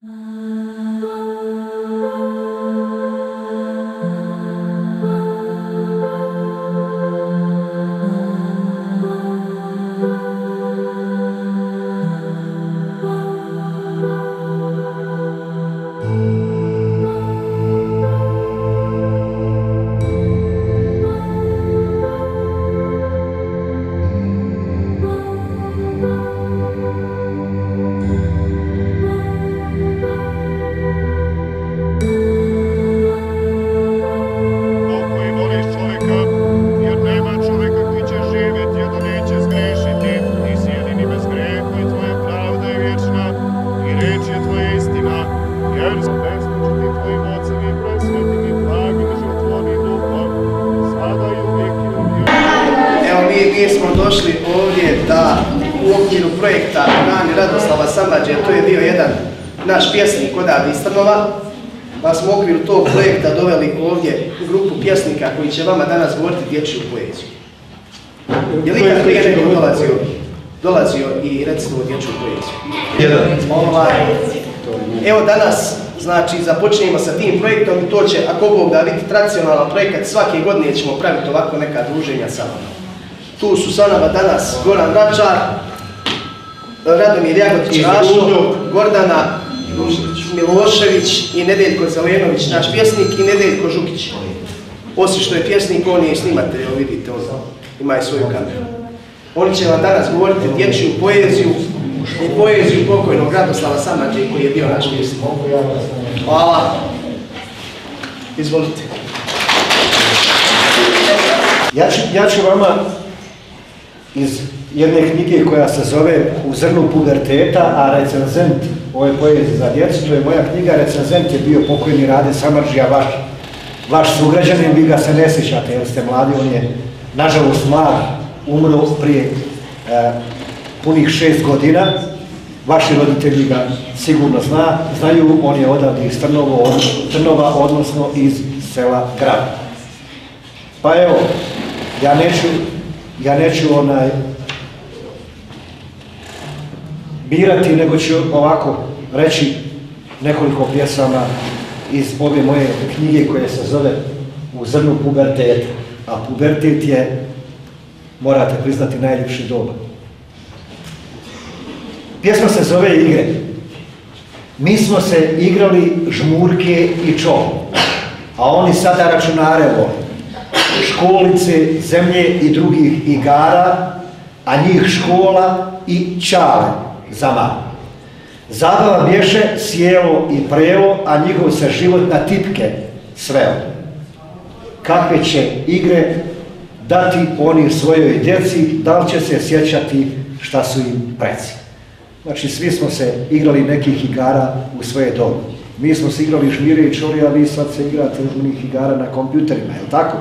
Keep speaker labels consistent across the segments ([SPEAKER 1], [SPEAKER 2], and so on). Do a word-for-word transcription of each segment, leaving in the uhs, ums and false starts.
[SPEAKER 1] Mi smo došli ovdje da u okviru projekta DANI RADOSLAVA SAMARDŽIJE, to je bio jedan naš pjesnik odavde iz Trnova, pa smo u okviru tog projekta doveli ovdje grupu pjesnika koji će vama danas govoriti dječju poeziju. Je li ikad prije neko dolazio, dolazio i recimo dječju poeziju? Evo danas, znači, započinjemo sa tim projektom i to će, ako Bog da, biti tradicionalan projekat, svake godine ćemo praviti ovako neka druženja sa vama. Tu su sa nama danas Goran Račar, Radomir Jagotić Rašo, Gordana Milošević i Nedeljko Zelenović, naš pjesnik, i Nedeljko Žugić. Osim što je pjesnik, on je i snimatelj, evo vidite, on ima i svoju kameru. Oni će vam danas govoriti dječju poeziju i poeziju pokojnog Radoslava Samardžije koji je bio naš pjesnik. Hvala. Izvolite.
[SPEAKER 2] Ja ću, ja ću vama iz jedne knjige koja se zove U zrnu puberteta, a recenzent ove poezije za djecu, to je moja knjiga, recenzent je bio pokojni Rade Samardžija, vaš, vaš sugrađanin, vi ga se ne sjećate jer ste mladi, on je nažalost mlad, umro prije e, punih šest godina, vaši roditelji ga sigurno zna, znaju, on je odavde iz Trnovo, Trnova, odnosno iz sela Grad. Pa evo, ja neću, ja neću onaj birati, nego ću ovako reći nekoliko pjesama iz ove moje knjige koje se zove U zrnu puberteta. A pubertet je, morate priznati, najljepši dob. Pjesma se zove Igre. Mi smo se igrali žmurke i čov, a oni sada računare vole. Školice, zemlje i drugih igara, a njih škola i čale zama. Zabava bješe sjelo i prelo, a njihov se život na tipke sveo. Kakve će igre dati oni svojoj djeci, da li će se sjećati šta su im preci. Znači, svi smo se igrali nekih igara u svoje dobu. Mi smo se igrali žmire i čori, a vi sad se igrate onih igara na kompjuterima, je li tako?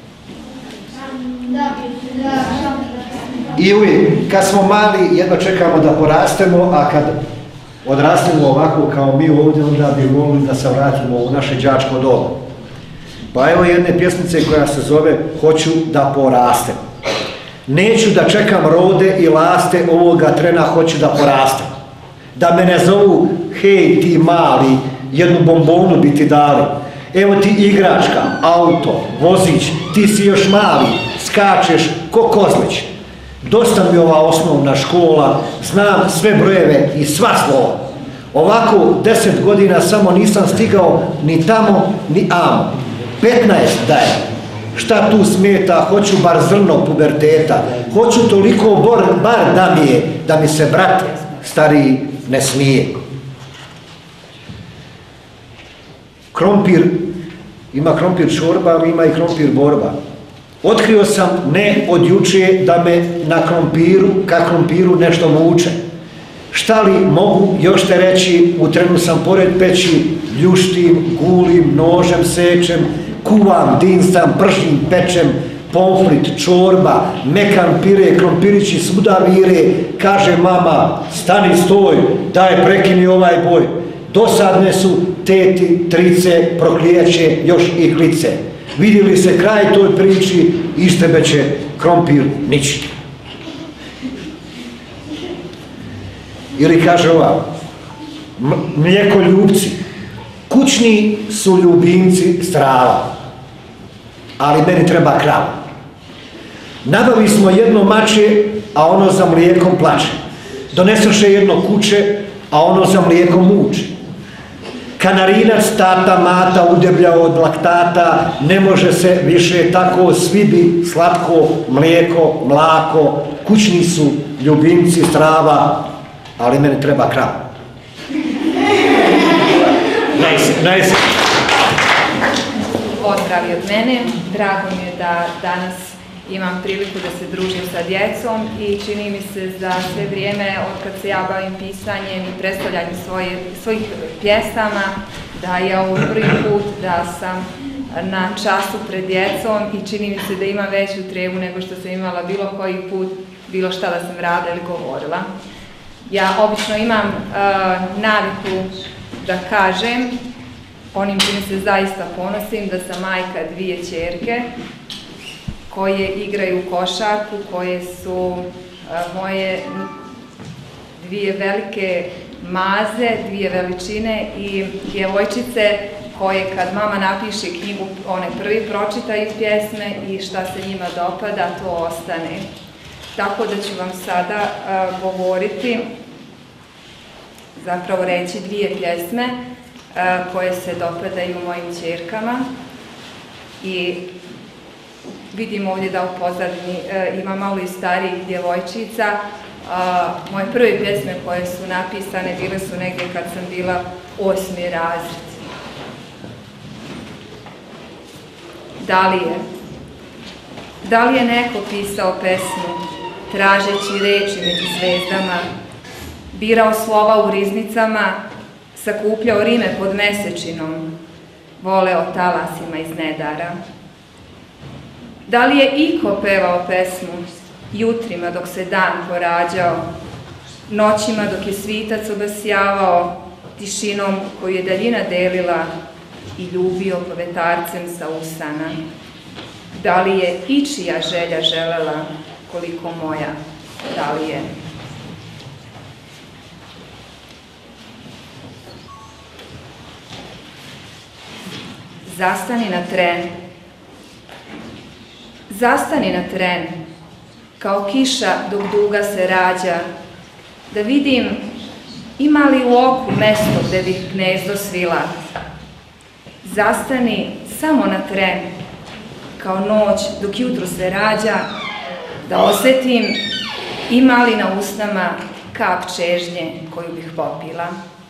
[SPEAKER 2] I uvijek, kad smo mali, jedno čekamo da porastemo, a kad odrastemo ovako kao mi ovdje, onda bi volili da se vratimo u naše đačko doba. Pa evo jedne pjesnice koja se zove Hoću da porastem. Neću da čekam rode i laste, ovoga trena hoću da porastem. Da me ne zovu, hej ti mali, jednu bombonu bi ti dali. Evo ti igračka, auto, vozić, ti si još mali, skačeš ko kozlić. Dosta mi ova osnovna škola, znam sve brojeve i sva slova. Ovako deset godina samo nisam stigao ni tamo ni amo. petnaest daje. Šta tu smeta, hoću bar zrno puberteta, hoću toliko bor, bar da mi je, da mi se brat stariji ne smije. Krompir, ima krompir čorba, ali ima i krompir borba. Otkrio sam ne od juče da me na krompiru, ka krompiru nešto muče. Šta li mogu još te reći, u trenu sam pored peći, ljuštim, gulim, nožem sečem, kuvam, dinstam, pržim, pečem, pomfrit, čorba, mekan pire, krompirići svuda vire, kaže mama, stani stoj, daj prekini ovaj boj. Dosadne su teti, trice, proklijeće, još i klice. Vidjeli se kraj toj priči, iz tebe će krompir nići. Ili kaže ovako, mlijekoljubci. Kućni su ljubimci strava, ali meni treba krava. Nabavi smo jedno mače, a ono za mlijekom plače. Donesoše jedno kuće, a ono za mlijekom muče. Kanarinac, tata, mata, udeblja od laktata, ne može se više tako, svi bi slatko, mlijeko, mlako, kućni su ljubimci strava, ali meni treba krava. Najse, najse.
[SPEAKER 3] Pozdrav od mene, drago mi je da danas imam priliku da se družim sa djecom i čini mi se za sve vrijeme od kad se ja bavim pisanjem i predstavljanjem svoje, svojih pjesama, da je ovo prvi put da sam na času pred djecom i čini mi se da imam veću trebu nego što sam imala bilo koji put, bilo šta da sam radila ili govorila. Ja obično imam uh, naviku da kažem, onim čini se zaista ponosim, da sam majka dvije ćerke koje igraju košarku, koje su uh, moje dvije velike maze, dvije veličine i djevojčice koje kad mama napiše knjigu, one prvi pročitaju pjesme i šta se njima dopada, to ostane. Tako da ću vam sada uh, govoriti, zapravo reći dvije pjesme uh, koje se dopadaju mojim ćerkama i vidim ovdje da u pozadini uh, ima malo i starijih djevojčica. Uh, moje prve pjesme koje su napisane bile su negdje kad sam bila osmi razred. Da li je? Da li je neko pisao pesmu, tražeći reči među zvezdama, birao slova u riznicama, sakupljao rime pod mesečinom, voleo talasima iz nedara? Da li je iko pevao pesmu jutrima dok se dan porađao, noćima dok je svitac obasjavao, tišinom koju je daljina delila i ljubio povetarcem sa usana? Da li je ičija želja želela koliko moja? Da li je? Zastani na tren. Zastani na tren, kao kiša dok duga se rađa, da vidim ima li u oku mesto gde bih gnezdo svila. Zastani samo na tren, kao noć dok jutro se rađa, da osjetim ima li na usnama kap čežnje koju bih popila.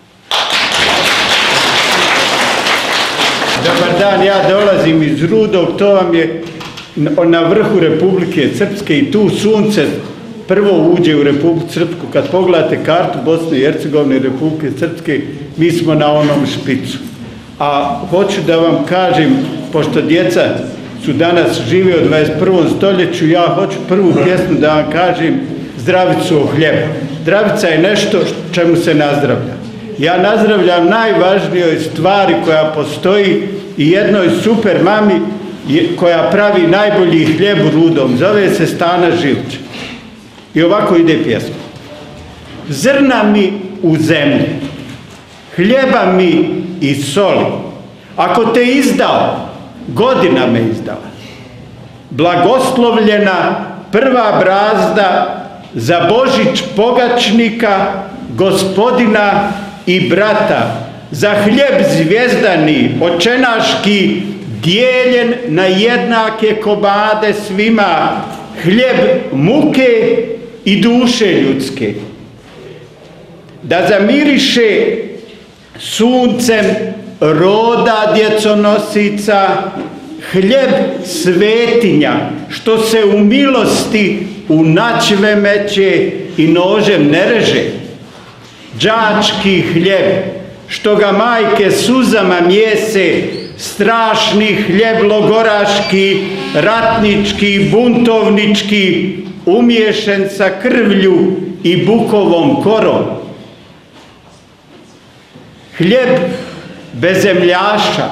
[SPEAKER 4] Dobar dan, ja dolazim iz Rudog, to vam je na vrhu Republike Srpske i tu sunce prvo uđe u Republiku Srpsku. Kad pogledate kartu Bosne i Hercegovine i Republike Srpske, mi smo na onom špicu. A hoću da vam kažem, pošto djeca su danas žive u dvadeset prvom stoljeću, ja hoću prvu pjesmu da vam kažem zdravicu o hljeba. Zdravica je nešto čemu se nazdravlja. Ja nazdravljam najvažnijoj stvari koja postoji i jednoj super mami koja pravi najbolji hljeb u Rudom. Zove se Stana Živče. I ovako ide pjesma. Zrna mi u zemlji, hljeba mi i soli. Ako te izdao, godina me izdala. Blagoslovljena prva brazda za Božić pogačnika, gospodina i brata, za hljeb zvijezdani, očenaški, dijeljen na jednake komade svima, hljeb muke i duše ljudske. Da zamiriše suncem roda djeconosica, hljeb svetinja, što se u milosti u načve meće i nožem ne reže. Đački hljeb, što ga majke suzama mjese, strašni hljeb logoraški, ratnički, buntovnički, umješen sa krvlju i bukovom korom. Hljeb bezemljaša,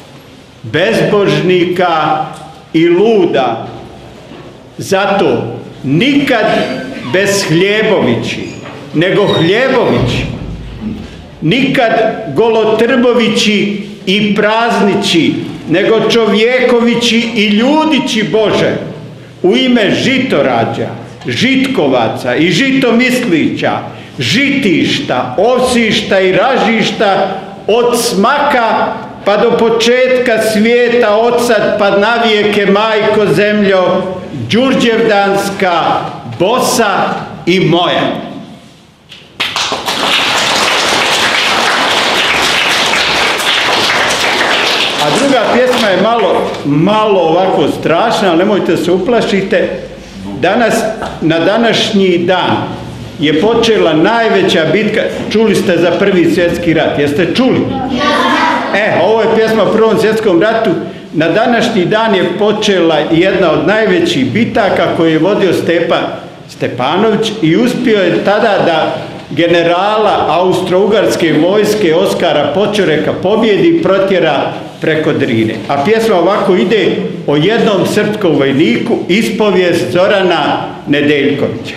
[SPEAKER 4] bezbožnika i luda. Zato nikad bez hljebovići, nego hljebovići. nikad golotrbovići i praznići, nego čovjekovići i ljudići Bože, u ime žitorađa, žitkovaca i žitomislića, žitišta, ovsišta i ražišta, od smaka pa do početka svijeta, od sad pa navijeke, majko zemljo, đurđevdanska, bosa i moja. A druga pjesma je malo, malo ovako strašna, ali nemojte se uplašite. Danas, na današnji dan je počela najveća bitka, čuli ste za Prvi svjetski rat, jeste čuli? E, ovo je pjesma o Prvom svjetskom ratu. Na današnji dan je počela jedna od najvećih bitaka koju je vodio Stepa Stepanović i uspio je tada da generala austro-ugarske vojske Oskara Počoreka pobjedi i protjera preko Drine. A pjesma ovako ide o jednom srpskom vojniku, ispovijest Zorana Nedeljkovića.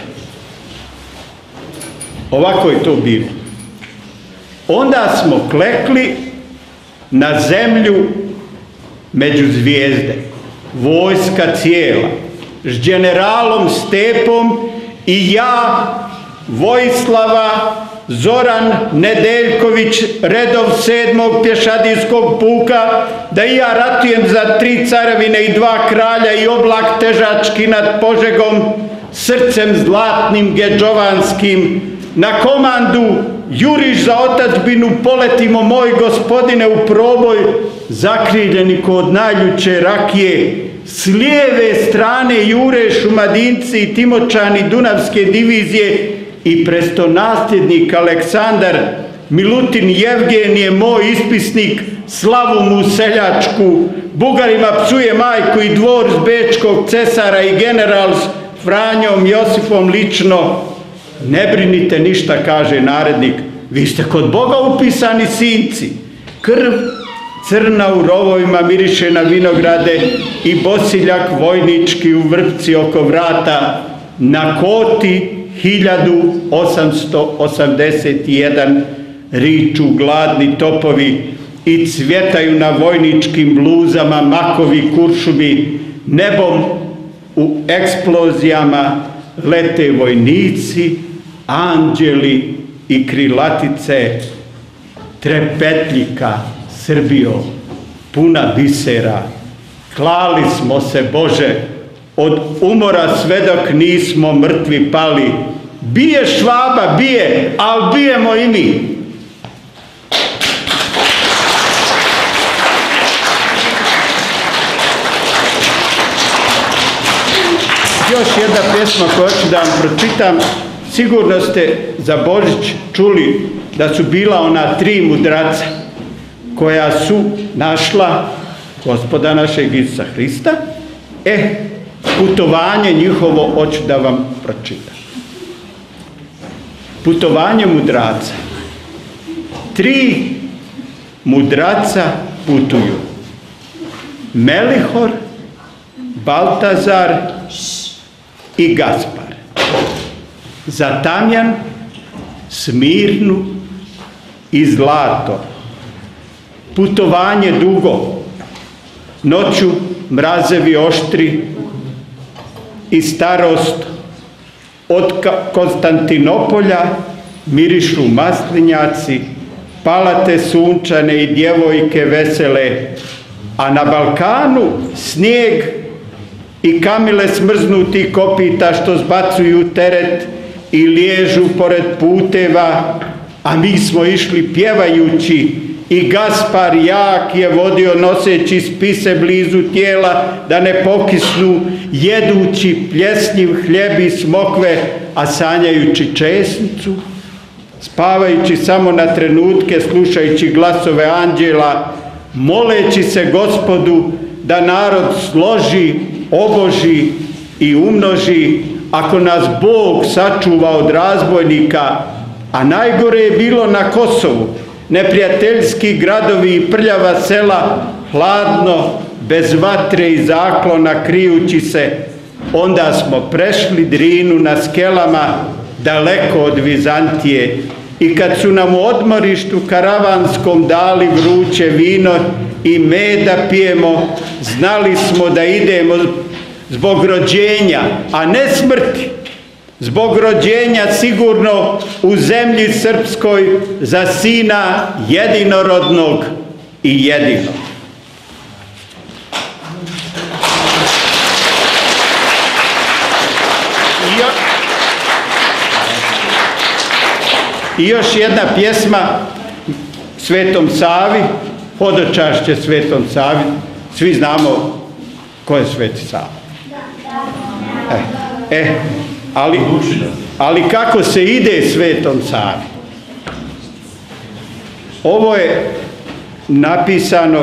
[SPEAKER 4] Ovako je to bilo. Onda smo klekli na zemlju među zvijezde, vojska cijela, s generalom Stepom i ja, Vojislava, Zoran Nedeljković, redov sedmog pješadijskog puka, da i ja ratujem za tri carevine i dva kralja i oblak težački nad Požegom, srcem zlatnim geđovanskim, na komandu juriš za otadžbinu, poletimo moj gospodine u proboj, zakriljeni kod najljuče rakije, s lijeve strane jure Šumadinci i Timočani Dunavske divizije i prestonasljednik Aleksandar Milutin Jevgenije, moj ispisnik, slavu mu seljačku, Bugarima psuje majku i dvor s bečkog cesara i general s Franjom Josifom lično. Ne brinite ništa, kaže narednik, vi ste kod Boga upisani sinci. Krv crna u rovovima miriše na vinograde i bosiljak vojnički u vrpci oko vrata, na koti hiljadu osamsto osamdeset jedan riču gladni topovi i cvjetaju na vojničkim bluzama makovi kuršumi, nebom u eksplozijama lete vojnici, anđeli i krilatice. Trepetljika, Srbijo, puna bisera, klali smo se, Bože, od umora sve dok nismo mrtvi pali. Bije Švaba, bije, ali bijemo i mi. Još jedna pjesma koju hoću da vam pročitam. Sigurno ste za Božić čuli da su bila ona tri mudraca koja su našla Gospoda našeg Isusa Hrista. E, putovanje njihovo hoću da vam pročitam. Putovanje mudraca. Tri mudraca putuju. Melihor, Baltazar i Gaspar. Za Tamjan, Smirnu i Zlato. Putovanje dugo, noću mrazevi oštri i starost. Od Konstantinopolja mirišu maslinjaci, palate sunčane i djevojke vesele, a na Balkanu snijeg i kamile smrznutih kopita što zbacuju teret i liježu pored puteva, a mi smo išli pjevajući i Gaspar jak je vodio noseći spise blizu tijela da ne pokisnu, jedući pljesnjiv hljeb i smokve, a sanjajući česnicu, spavajući samo na trenutke, slušajući glasove anđela, moleći se Gospodu da narod složi, oboži i umnoži, ako nas Bog sačuva od razbojnika, a najgore je bilo na Kosovu, neprijateljski gradovi i prljava sela, hladno, bez vatre i zaklona, krijući se, onda smo prešli Drinu na skelama, daleko od Vizantije, i kad su nam u odmorištu karavanskom dali vruće vino i meda pijemo, znali smo da idemo zbog rođenja, a ne smrti, zbog rođenja sigurno u zemlji srpskoj za sina jedinorodnog i jedinog. I još jedna pjesma Svetom Savi, hodočašće Svetom Savi, svi znamo ko je Sveti Sava. E, e, ali, ali kako se ide Svetom Savi? Ovo je napisano,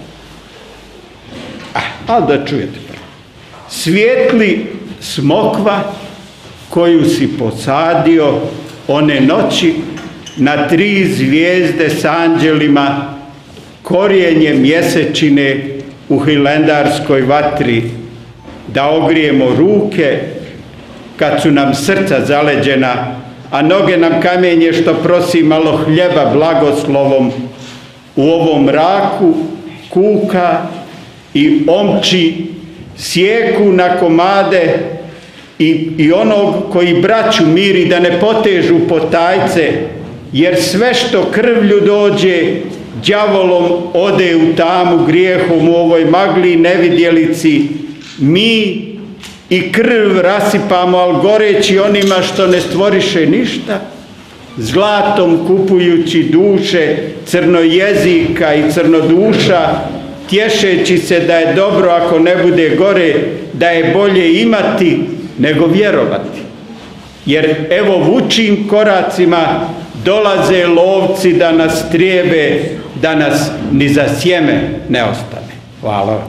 [SPEAKER 4] a, ali da čujete. Svijetli smokva koju si posadio one noći na tri zvijezde s anđelima, korijenje mjesečine u hilendarskoj vatri, da ogrijemo ruke kad su nam srca zaleđena, a noge nam kamenje što prosi malo hljeba blagoslovom, u ovom mraku kuka i omči, sjeku na komade i, i onog koji braću miri da ne potežu potajce, jer sve što krvlju dođe, đavolom ode u tamu grijehom u ovoj magli i nevidjelici. Mi i krv rasipamo, al goreći onima što ne stvoriše ništa, zlatom kupujući duše crnojezika i crnoduša, tješeći se da je dobro ako ne bude gore, da je bolje imati nego vjerovati. Jer evo vučim koracima dolaze lovci da nas trijebe, da nas ni za sjeme ne ostane. Hvala.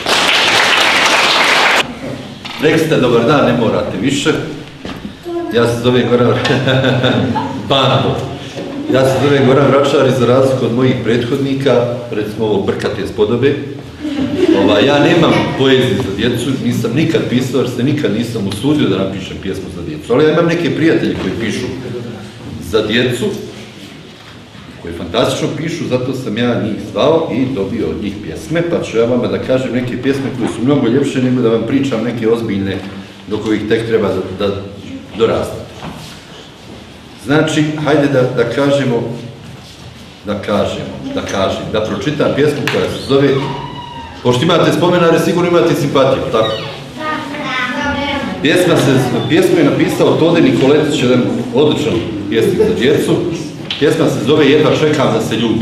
[SPEAKER 5] Rekli ste dobar dan, ne morate više. Ja se zovem Goran Bando. Ja se zovem Goran Vračar i za razliku od mojih prethodnika, recimo ovo brkate spodobe, ova, ja nemam poeziju za djecu, nisam nikad pisao, jer se nikad nisam usudio da napišem pjesmu za djecu. Ali ja imam neke prijatelje koji pišu za djecu, koji fantastično pišu, zato sam ja njih zvao i dobio od njih pjesme, pa ću ja vama da kažem neke pjesme koje su mnogo ljepše nego da vam pričam neke ozbiljne do kojih tek treba da, da dorastate. Znači, hajde da, da kažemo, da kažemo, da kažem, da pročitam pjesmu koja se zove, pošto imate spomenare, sigurno imate simpatiju, tako? Pjesma se, pjesmu je napisao Tode Nikoletić, jedan odličan pjesnik za djecu. Pjesma se zove Jedva čekam da se ljubim.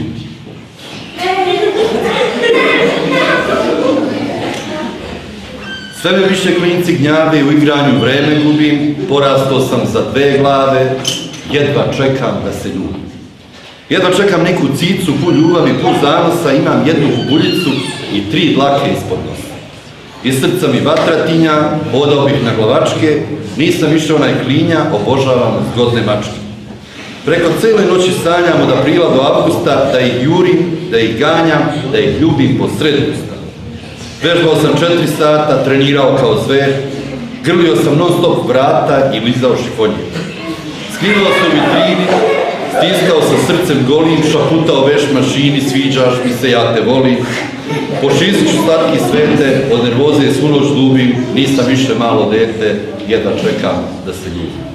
[SPEAKER 5] Sve me više klinci gnjave, u igranju vreme gubim, porastao sam za dve glave, jedva čekam da se ljubim. Jedva čekam neku cicu, pun ljubavi, pun zanosa, imam jednu kubuljicu i tri dlake ispod nosa. Iz srca mi vatratinja, odao bih na glavačke, nisam više onaj klinja, obožavam zgodne mačke. Preko cijele noći sanjam od aprila do avgusta, da ih jurim, da ih ganjam, da ih ljubim po sred usta. Vežbao sam četiri sata, trenirao kao zver, grlio sam non stop vrata i lizao šifonje. Skrivao sam u vitrini, stiskao sa srcem golim, šaputao veš mašini, sviđaš mi se, ja te volim. Po šizu ću slatki svete, od nervoze svu noć dubim, nisam više malo dete, jedva čekam da se ljubim.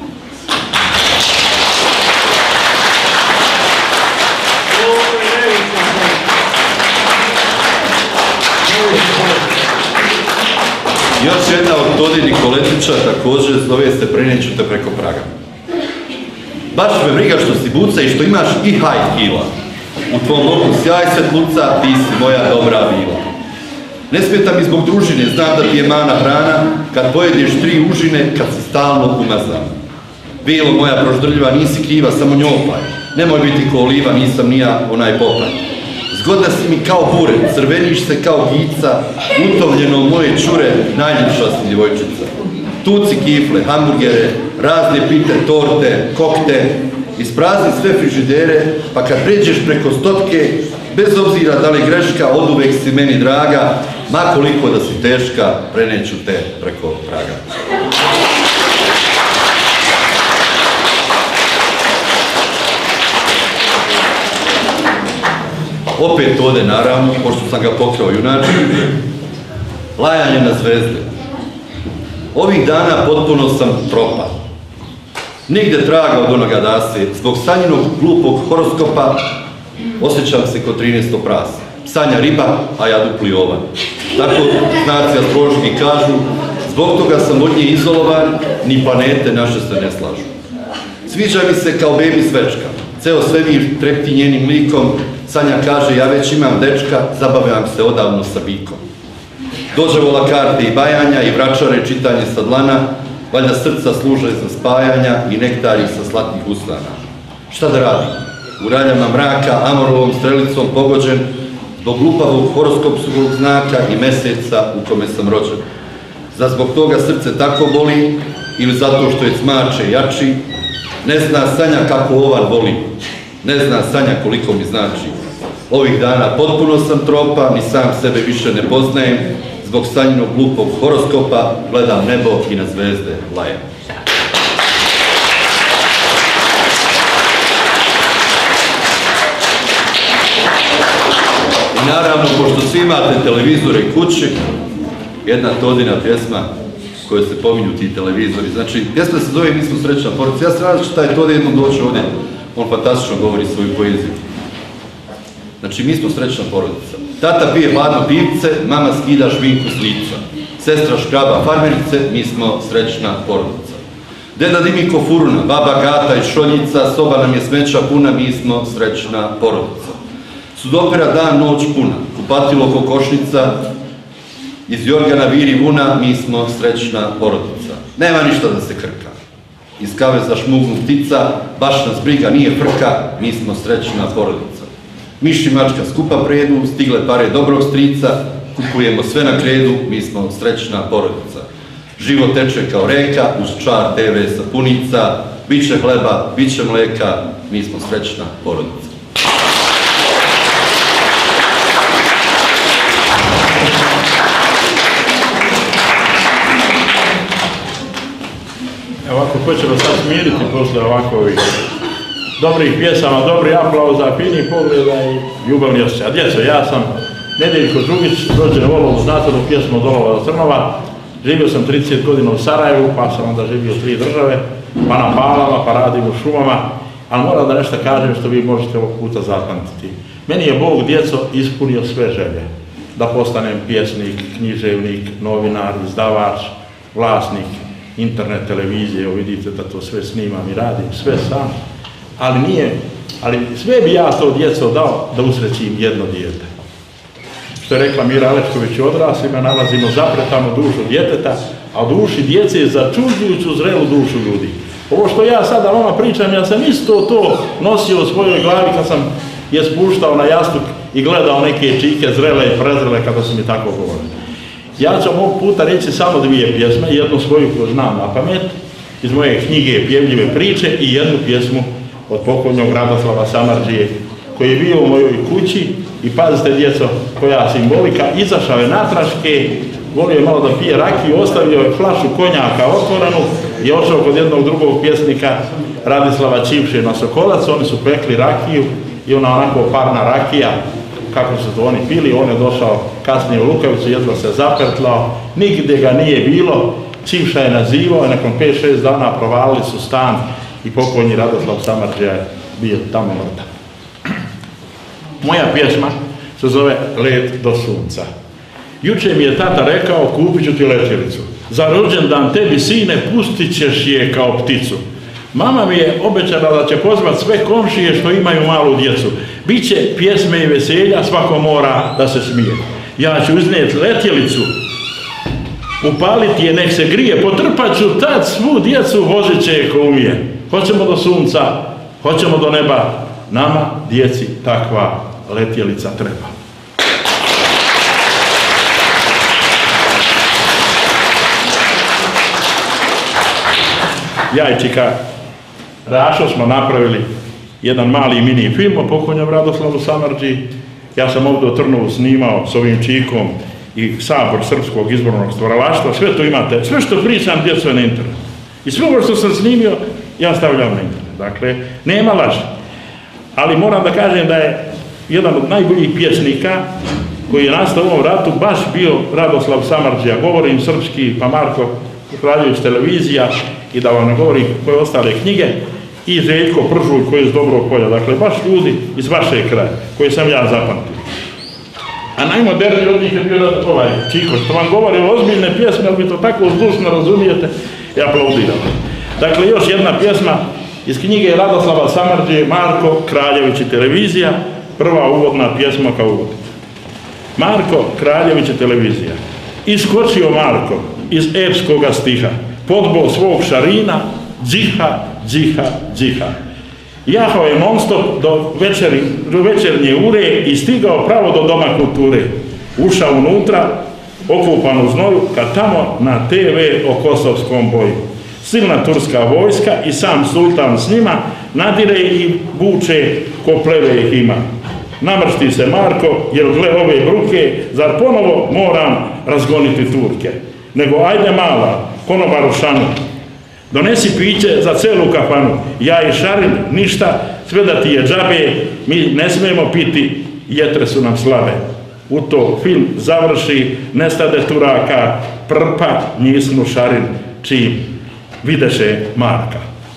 [SPEAKER 5] Još jedna od Tode Nikoletića, također zove se Preneću te preko praga. Baš me briga što si buca i što imaš i high heela. U tvom oku sjaj svetluca, ti si moja dobra vila. Ne smeta mi zbog družine, znam da ti je mana hrana, kad pojedeš tri užine, kad si stalno umazan. Bilo moja proždrljiva, nisi kriva, samo njopaj. Nemoj biti ko oliva, nisam ni ja onaj popaj. Zgodna si mi kao bure, crveniš se kao gica, utovljeno moje čure, najljepša si djevojčica. Tuci kifle, hamburgere, razne pite, torte, kokte, isprazni sve frižidere, pa kad pređeš preko stotke, bez obzira da li greška, oduvek si meni draga, ma koliko da si teška, preneću te preko praga. opet ovdje naravno, pošto sam ga pokrao junači, lajanje na zvezde. Ovih dana potpuno sam propao. Nigde traga od onoga da se, zbog sanjinog glupog horoskopa, osjećam se kod trinaesto prasa. Sanja riba, a ja dupli ovan. Tako znaci astrološki kažu, zbog toga sam od nje izolovan, ni planete naše se ne slažu. Sviđa mi se kao bebi svečka, ceo svemir trepti njenim likom, Sanja kaže, ja već imam dečka, zabavam se odavno sa bikom. Dođevola karte i bajanja i vračare čitanje sa dlana, valjda srca služe za spajanja i nektari sa slatnih ustana. Šta da radim? U raljama mraka, amorovom strelicom pogođen, zbog glupavog horoskopskog znaka i meseca u kome sam rođen. Zar zbog toga srce tako boli ili zato što je cmače jači? Ne zna Sanja kako ovan voli, ne zna Sanja koliko mi znači. Ovih dana potpuno sam tropa, ni sam sebe više ne poznajem, zbog Sanjinog glupog horoskopa gledam nebo i na zvezde lajem. I naravno, pošto svi imate televizore kući, jedna Todina pjesma koje se pominju ti televizori. Znači, pjesma se zove Mi smo srećna porodica. Ja se nadam što taj Tode jednom doći ovdje, on fantastično govori svoju poeziju. Znači, mi smo srećna porodica. Tata pije hladno pivce, mama skida šminku s lica. Sestra škraba farmerice, mi smo srećna porodica. Deda dimi kofuruna, baba gata i šoljica, soba nam je smeća puna, mi smo srećna porodica. Sudopera dan, noć puna, kupatilo kokošnica, iz jorgana viri vuna, mi smo srećna porodica. Nema ništa da se krka. Iz kave zašmugnu ptica, baš nas briga nije frka, mi smo srećna porodica. Miš i mačka skupa predu, stigle pare dobrog strica, kupujemo sve na kredu, mi smo srećna porodica. Život teče kao reka, uz čar te ve sapunica, bit će hleba, bit će mleka, mi smo srećna porodica.
[SPEAKER 6] Ovako, ko će vas sad smiriti posle ovakvih dobrih pjesama, dobri aplauza, fini pogleda i ljubavni osjećaj. Djeco, ja sam Nedeljko Žugić, rođen u Olovu, znate onu pjesmu od Olova do Trnova. Živio sam trideset godina u Sarajevu, pa sam onda živio tri države, pa na Palama, pa radim u šumama, ali moram da nešto kažem što vi možete ovog puta zapamtiti. Meni je Bog, djeco, ispunio sve želje. Da postanem pjesnik, književnik, novinar, izdavač, vlasnik internet televizije, evo vidite da to sve snimam i radim, sve sam, ali nije, ali sve bi ja to djeco dao da usrećim jedno dijete. Što je rekla Mira Alečković, u odraslima nalazimo zapretanu dušu djeteta, a u duši djece je začuđujuću zrelu dušu ljudi. Ovo što ja sada vama pričam, ja sam isto to nosio u svojoj glavi kad sam je spuštao na jastuk i gledao neke čike zrele i prezrele kada su mi tako govorili. Ja ću ovog puta reći samo dvije pjesme, jednu svoju koju znam na pamet, iz moje knjige Pjevljive priče i jednu pjesmu od pokojnog Radoslava Samardžije, koji je bio u mojoj kući i pazite djeco, koja simbolika, izašao je natraške, volio je malo da pije rakiju, ostavio je flašu konjaka otvorenu i ošao kod jednog drugog pjesnika Radislava Čivše na Sokolac, oni su pekli rakiju i ona onako parna rakija, kako su to oni pili, on je došao kasnije u Lukavicu, jedva se zapertlao, nigde ga nije bilo, Čivša je nazivao i nakon pet šest dana provalili su stan i pokojni Radoslav Samardžija je bio tamo mrtav. Moja pjesma se zove Let do sunca. Juče mi je tata rekao, kupit ću ti letjelicu. Za rođendan tebi, sine, pustit ćeš je kao pticu. Mama mi je obećala da će pozvat sve komšije što imaju malu djecu. Biće pjesme i veselja, svako mora da se smije. Ja ću iznijeti letjelicu, upaliti je, nek se grije, potrpat ću tad svu djecu, vozit će je ko umije. Hoćemo do sunca, hoćemo do neba, nama, djeci, takva letjelica treba. Ja i čika Rašo smo napravili jedan mali mini film o pokojnom Radoslavu Samardžiji. Ja sam ovdje u Trnovu snimao s ovim čikom i Sabor srpskog izbornog stvaralaštva. Sve to imate, sve što pričam djeco je na internetu. I sve ovo što sam snimio, ja stavljam na internet. Dakle, nema laži. Ali moram da kažem da je jedan od najboljih pjesnika koji je nastao u ovom ratu baš bio Radoslav Samardžija, govorim srpski, pa Marko Kraljević televizija i da vam ne govorim koje ostale knjige, i Željko Pržulj koji je iz Dobrog polja, dakle baš ljudi iz vaše kraja koje sam ja zapamtio. A najmoderniji od njih je bio ovaj Čiko, što vam govori o ozbiljne pjesme, ali vi to tako zdušno razumijete i aplaudiram. Dakle, još jedna pjesma iz knjige Radoslava Samardžije, Marko Kraljević i televizija, prva uvodna pjesma kao uvod. Marko Kraljević i televizija. Iskočio Marko iz epskoga stiha, podbo svog šarina, džiha, džiha, džiha. Jahao je non stop do, večeri, do večernje ure i stigao pravo do doma kulture. Ušao unutra, okupan u znoju, kad tamo na te ve o kosovskom boju. Silna turska vojska i sam sultan s njima nadire i vuče ko pleve ih ima. Namršti se Marko, jer gle ove bruke, zar ponovo moram razgoniti Turke? Nego ajde mala, konobaru šanu, donesi piće za celu kafanu, ja i Šarin, ništa, sve da ti je džabe, mi ne smijemo piti, jetre su nam slabe. U to film završi, nestade Turaka, prpa njisnu Šarin, čim videše Marka.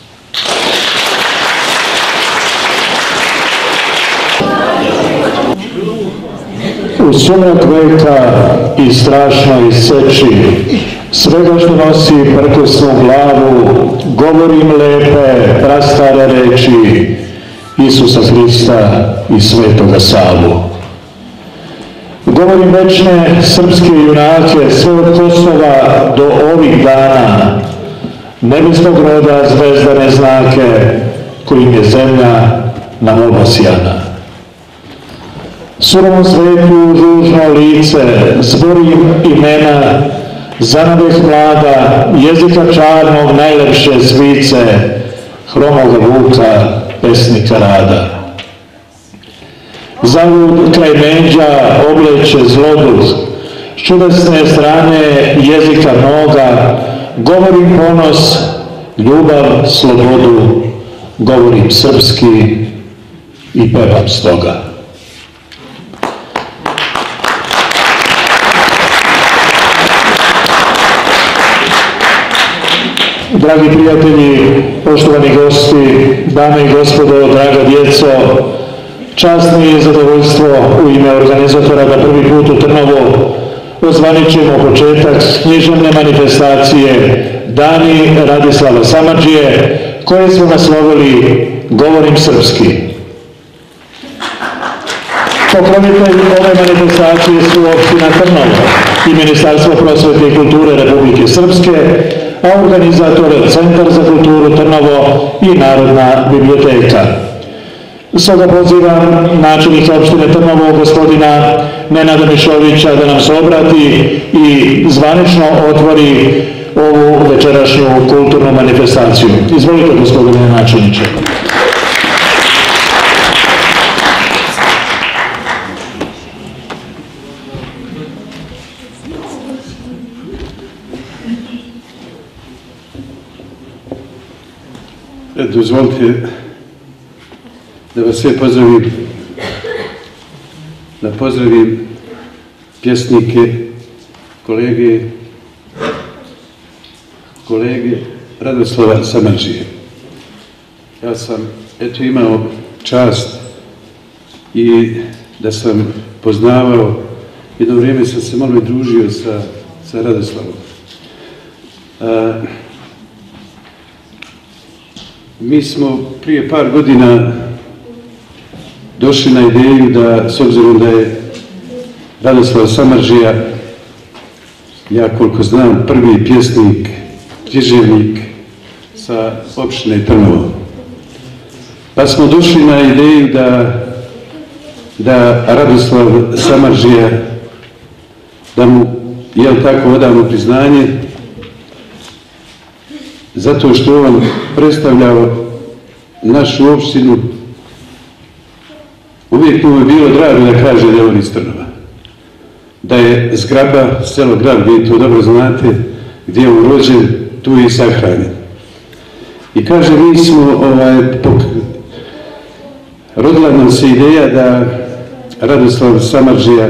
[SPEAKER 7] U sumrak veka i strašnoj seči, svega što nosi prkosnu glavu, govorim lepe, prastare reči Isusa Hrista i Svetoga Savu. Govorim večne srpske junake, sve od Kosova do ovih dana, nebesnog roda zvezdane znake, kojim je zemlja nam obasjana. Surovom svetu ružno lice, zborim imena, zanaveh mlada, jezika čarnog najlepše svice, hromoga vuka, pesnika rada. Zalud kraj međa obleče zloduh, s čudesne strane jezika noga, govorim ponos, ljubav, slobodu, govorim srpski i pevam stoga. Dragi prijatelji, poštovani gosti, dame i gospodo, draga djeco, čast mi je zadovoljstvo u ime organizatora da prvi put u Trnovo ozvaničimo početak književne manifestacije Dani Radislava Samardžije, koje smo naslovili Govorim srpski. Pokrovitelj ove manifestacije su opština Trnovo i Ministarstvo prosvete i kulture Republike Srpske, a organizator Centar za kulturu Trnovo i Narodna biblioteka. Stoga pozivam načelnika opštine Trnovo, gospodina Nenada Mišovića, da nam se obrati i zvanično otvori ovu večerašnju kulturnu manifestaciju. Izvolite, gospodine načelniče.
[SPEAKER 8] Dozvolite da vas sve pozdravim, da pozdravim pjesnike, kolege, kolege Radoslava Samardžije. Ja sam, eto, imao čast i da sam poznavao, jedno vrijeme sam se malo družio sa, sa Radoslavom. A, mi smo prije par godina došli na ideju da, s obzirom da je Radoslav Samardžija, ja koliko znam, prvi pjesnik, književnik sa opštine Trnovo. Pa smo došli na ideju da, da Radoslav Samardžija, da mu, jel tako, odavno priznanje, zato što on predstavljao našu opštinu. Uvijek mu je bilo drago da kaže da je on iz Trnova. Da je zgraba, selo Grad, vi to dobro znate, gdje je on rođen, tu je i sahranjen. I kaže, mi smo, ovaj, pok... rodila nam se ideja da Radoslava Samardžija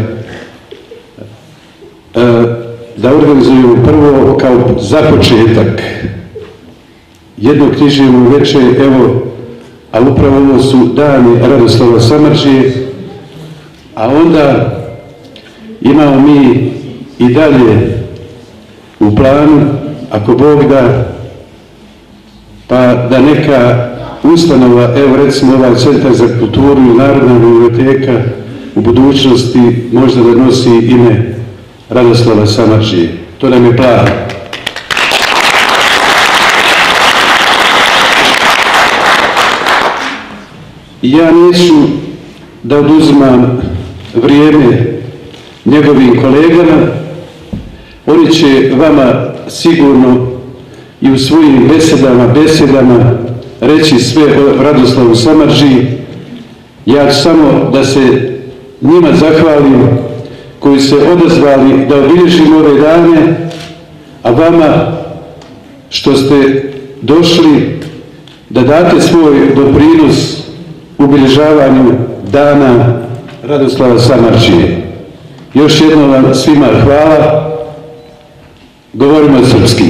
[SPEAKER 8] da organizuju prvo kao započetak jedno književno večer, evo, a upravo ovo su dani Radoslava Samardžije, a onda imamo mi i dalje u planu, ako Bog da, pa da neka ustanova, evo recimo ovaj Centar za kulturu i Narodna biblioteka u budućnosti možda da nosi ime Radoslava Samardžije. To nam je plan. Ja neću da oduzimam vrijeme njegovim kolegama, oni će vama sigurno i u svojim besedama, besedama reći sve o Radoslavu Samardžiji. Ja ću samo da se njima zahvalim koji se odazvali da obilježimo ove dane, a vama što ste došli da date svoj doprinos u obilježavanju dana Radoslava Samardžije. Još jednom vam svima hvala. Govorimo srpski.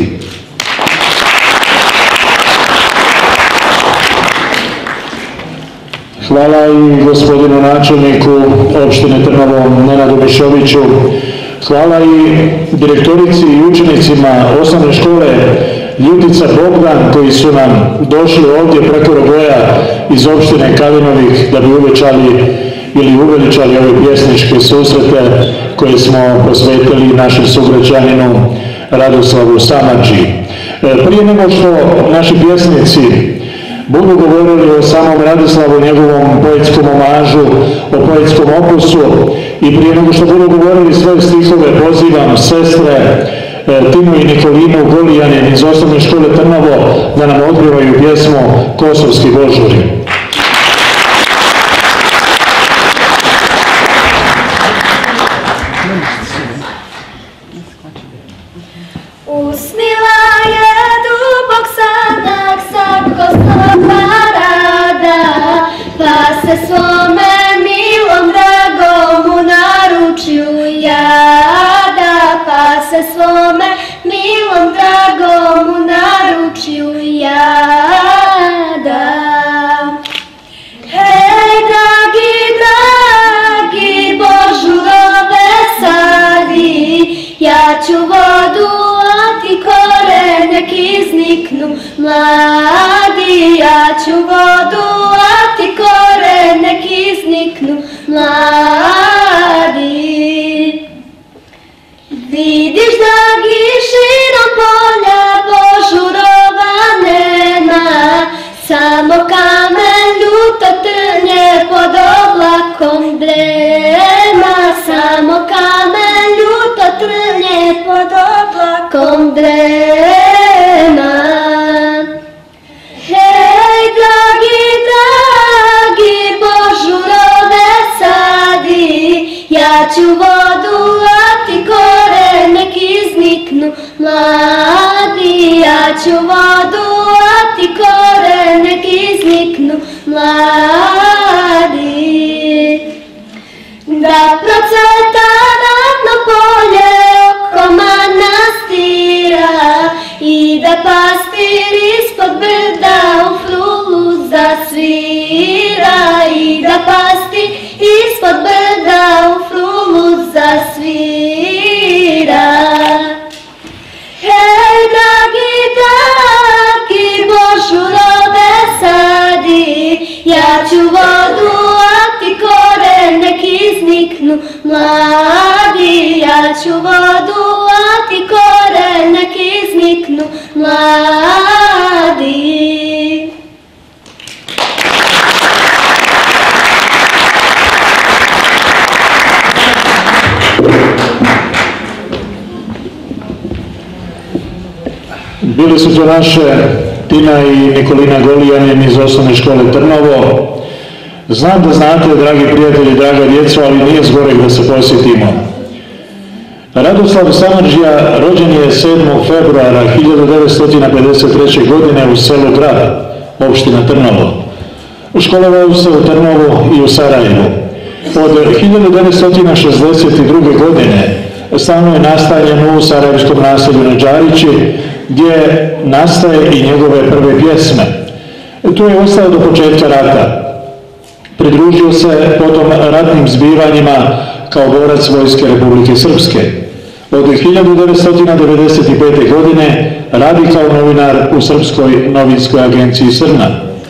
[SPEAKER 7] Hvala i gospodinu načelniku opštine Trnovo Nenadu Mišoviću. Hvala i direktorici i učenicima osnovne škole Ljudica Bogdan koji su nam došli ovdje preko Rogoja iz opštine Kalinovih da bi uvečali ili uveličali ove pjesničke susrete koje smo posvetili našem sugrađaninu Radoslavu Samardžiji. Prije nego što naši pjesnici budu govorili o samom Radoslavu, njegovom poetskom omažu, o poetskom opusu i prije nego što budu govorili svoje stihove, pozivam sestre Tinu i Nikolinu Golijanin iz osnovne škole Trnovo da nam otpjevaju pjesmu Kosovski božuri.
[SPEAKER 9] Svome milom dragom naručju jada. Hej, dragi, dragi, božurove sadi, ja ću vodu, a ti korene izniknu mladi. Ja ću vodu, a ti korene izniknu mladi. Vidiš da širom polja božurova nema, samo kamen ljuto trnje pod oblakom drema. Samo kamen ljuto trnje pod oblakom drema. Hej, dragi, dragi, božurove sadi, ja ću vodu, a ti korene izniknu mladi. Ja ću vodu, a ti korene izniknu mladi. Da procveta ravno polje oko manastira i da pastir ispod brda u frulu zasvira. I da pastir ispod brda u frulu zasvira. Hej, dragi, dragi, božurove sadi, ja ću vodu, a ti korene izniknu mladi. Ja ću vodu, a ti korene izniknu mladi.
[SPEAKER 7] Bili su to naše Tina i Nikolina Golijanin iz osnovne škole Trnovo. Znam da znate, dragi prijatelji, draga djeco, ali nije zgorek da se posjetimo. Radoslav Samardžija rođen je sedmog februara hiljadu devetsto pedeset treće. godine u selu Grad, opština Trnovo. Školovao se u Trnovu i u Sarajevu. Od hiljadu devetsto šezdeset druge. godine stalno je nastanjen u sarajevskom naselju Nedžarići, gdje nastaje i njegove prve pjesme. Tu je ostao do početka rata. Pridružio se potom ratnim zbivanjima kao borac vojske Republike Srpske. Od hiljadu devetsto devedeset pete. godine radi kao novinar u Srpskoj novinskoj agenciji Srna.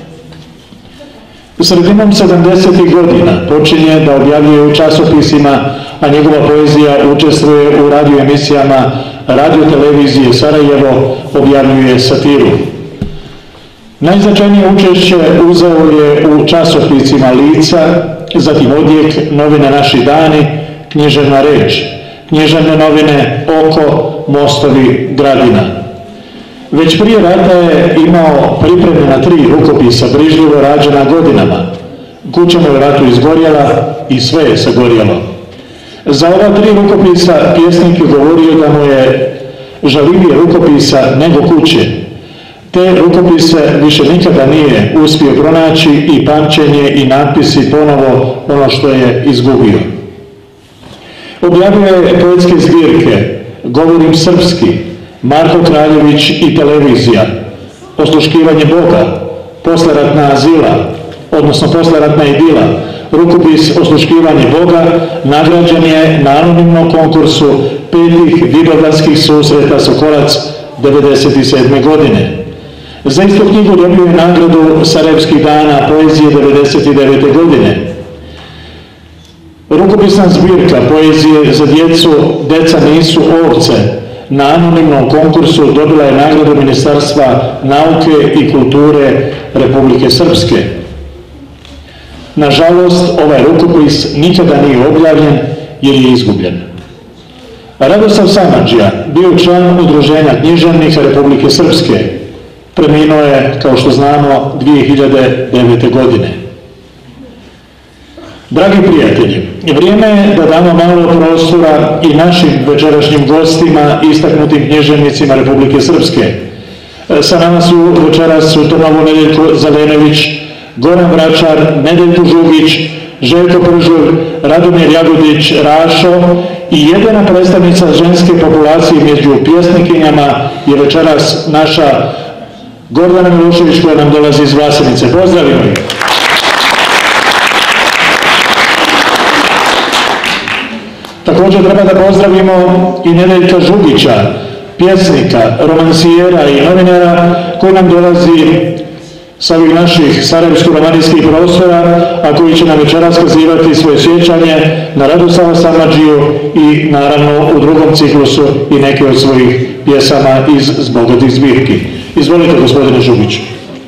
[SPEAKER 7] Sredinom sedamdesetih godina počinje da objavljuje u časopisima, a njegova poezija učestvuje u radio emisijama radio televizije Sarajevo, objavljuje satiru. Najznačajnije učešće uzeo je u časopisima Lica, zatim Odjek, novine Naši dani, Književna reč, književne novine Oko, Mostovi, Gradina. Već prije rata je imao pripremljena tri rukopisa brižljivo rađena godinama. Kuća mu je u ratu izgorjela i sve je sagorjelo. Za ova tri rukopisa pjesnik je govorio da mu je žalivije rukopisa nego kuće. Te rukopise više nikada nije uspio pronaći i pamćenje i natpisi ponovo ono što je izgubio. Objavio je poetske zbirke Govorim srpski, Marko Kraljević i televizija, Osluškivanje Boga, Posleratna azila, odnosno Posleratna idila, rukopis Osluškivanje Boga nagrađen je na anonimnom konkursu petih vidovdanskih susreta Sokolac devedeset sedme. godine. Za istu knjigu dobio je nagradu Sarajevskih dana poezije devedeset devete. godine. Rukopisna zbirka poezije za djecu Deca nisu ovce na anonimnom konkursu dobila je nagradu Ministarstva nauke i kulture Republike Srpske. Nažalost, ovaj rukopis nikada nije objavljen jer je izgubljen. Radoslav Samardžija bio član Udruženja književnika Republike Srpske. Preminuo je, kao što znamo, dvije hiljade devete. godine. Dragi prijatelji, vrijeme je da damo malo prostora i našim večerašnjim gostima, istaknutim književnicima Republike Srpske. Sa nama su večeras u Trnovu Nedeljko Zelenović, Goran Vračar, Nedeljko Žugić, Željko Pržur, Radomir Jagodić, Rašo i jedina predstavnica ženske populacije među pjesnikinjama je večeras naša Gordana Milošević koja nam dolazi iz Vlasenice. Pozdravimo ih! Također treba da pozdravimo i Nedeljka Žugića, pjesnika, romansijera i novinara koji nam dolazi sa ovih naših sarajevsko-romanijskih prostora, a koji će nam večeras kazivati svoje sjećanje na Radoslava Samardžiju i naravno u drugom ciklusu i neke od svojih pjesama iz bogatih zbirki. Izvolite, gospodine Žugić.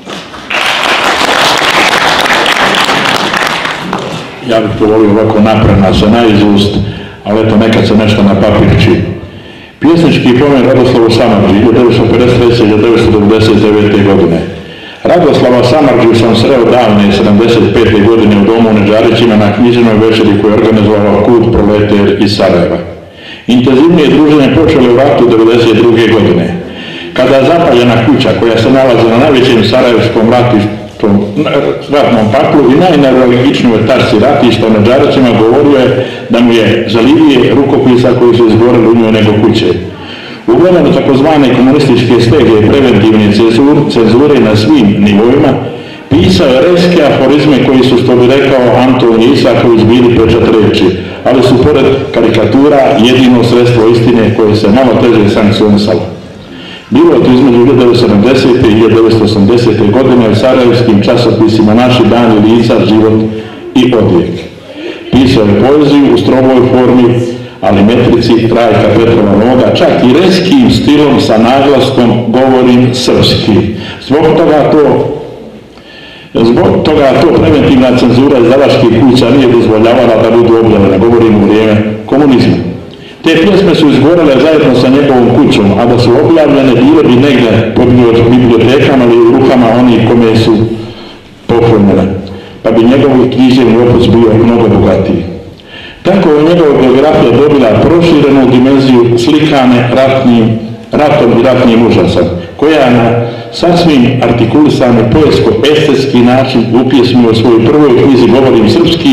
[SPEAKER 6] Ja bih to volio ovako naprana se naizust, ali eto nekad se nešto na papirči. Pjesnički pomen Radoslavu Samardžiji hiljadu devetsto pedeset treće do hiljadu devetsto devedeset devete. godine. Radoslava Samardžiju sam sreo davne sedamdeset pete. godine u domu u Nedžarićima na književnoj večeri koju je organizovao Kult Proleter iz Sarajeva. Intenzivnije druženje počelo u ratu devedeset druge. godine. Kada je zapaljena kuća koja se nalazi na najvećem sarajevskom ratištu, ratnom paklu i najneurologičnijoj tačci ratišta u Nedžarićima, govorio je da mu je žalivije rukopisa koji su izgoreli u njoj nego kuće. U vremenu takozvane komunističke stege i preventivne cenzure na svim nivoima, pisao je reske aforizme koji su, što bi rekao Anton Isaković, bili pečat reči, ali su pored karikatura jedino sredstvo istine koje se malo teže sankcionisalo. Bilo je to između hiljadu devetsto sedamdesete i hiljadu devetsto osamdesete. godine u sarajevskim časopisima Naši dani, Lica, Život i Odjek. Pisao je poeziju u strogoj formi, ali metrici Trajka Petrova noga, čak i reskim stilom sa naglaskom Govorim srpski. Zbog toga to Zbog toga to preventivna cenzura izdavačkih kuća nije dozvoljavala da budu objavljene, govorim u vrijeme komunizma. Te pjesme su izgorele zajedno sa njegovom kućom, a da su objavljene bile bi negdje po bibliotekama ili u rukama onih kome su poklonjene, pa bi njegov književni opus bio mnogo bogatiji. Tako je njegova biografija dobila proširenu dimenziju slikane ratnim, ratom i ratnim užasom, koja je na sasvim artikulisani poetsko-estetski način upjesmio u svojoj prvoj knjizi Govorim srpski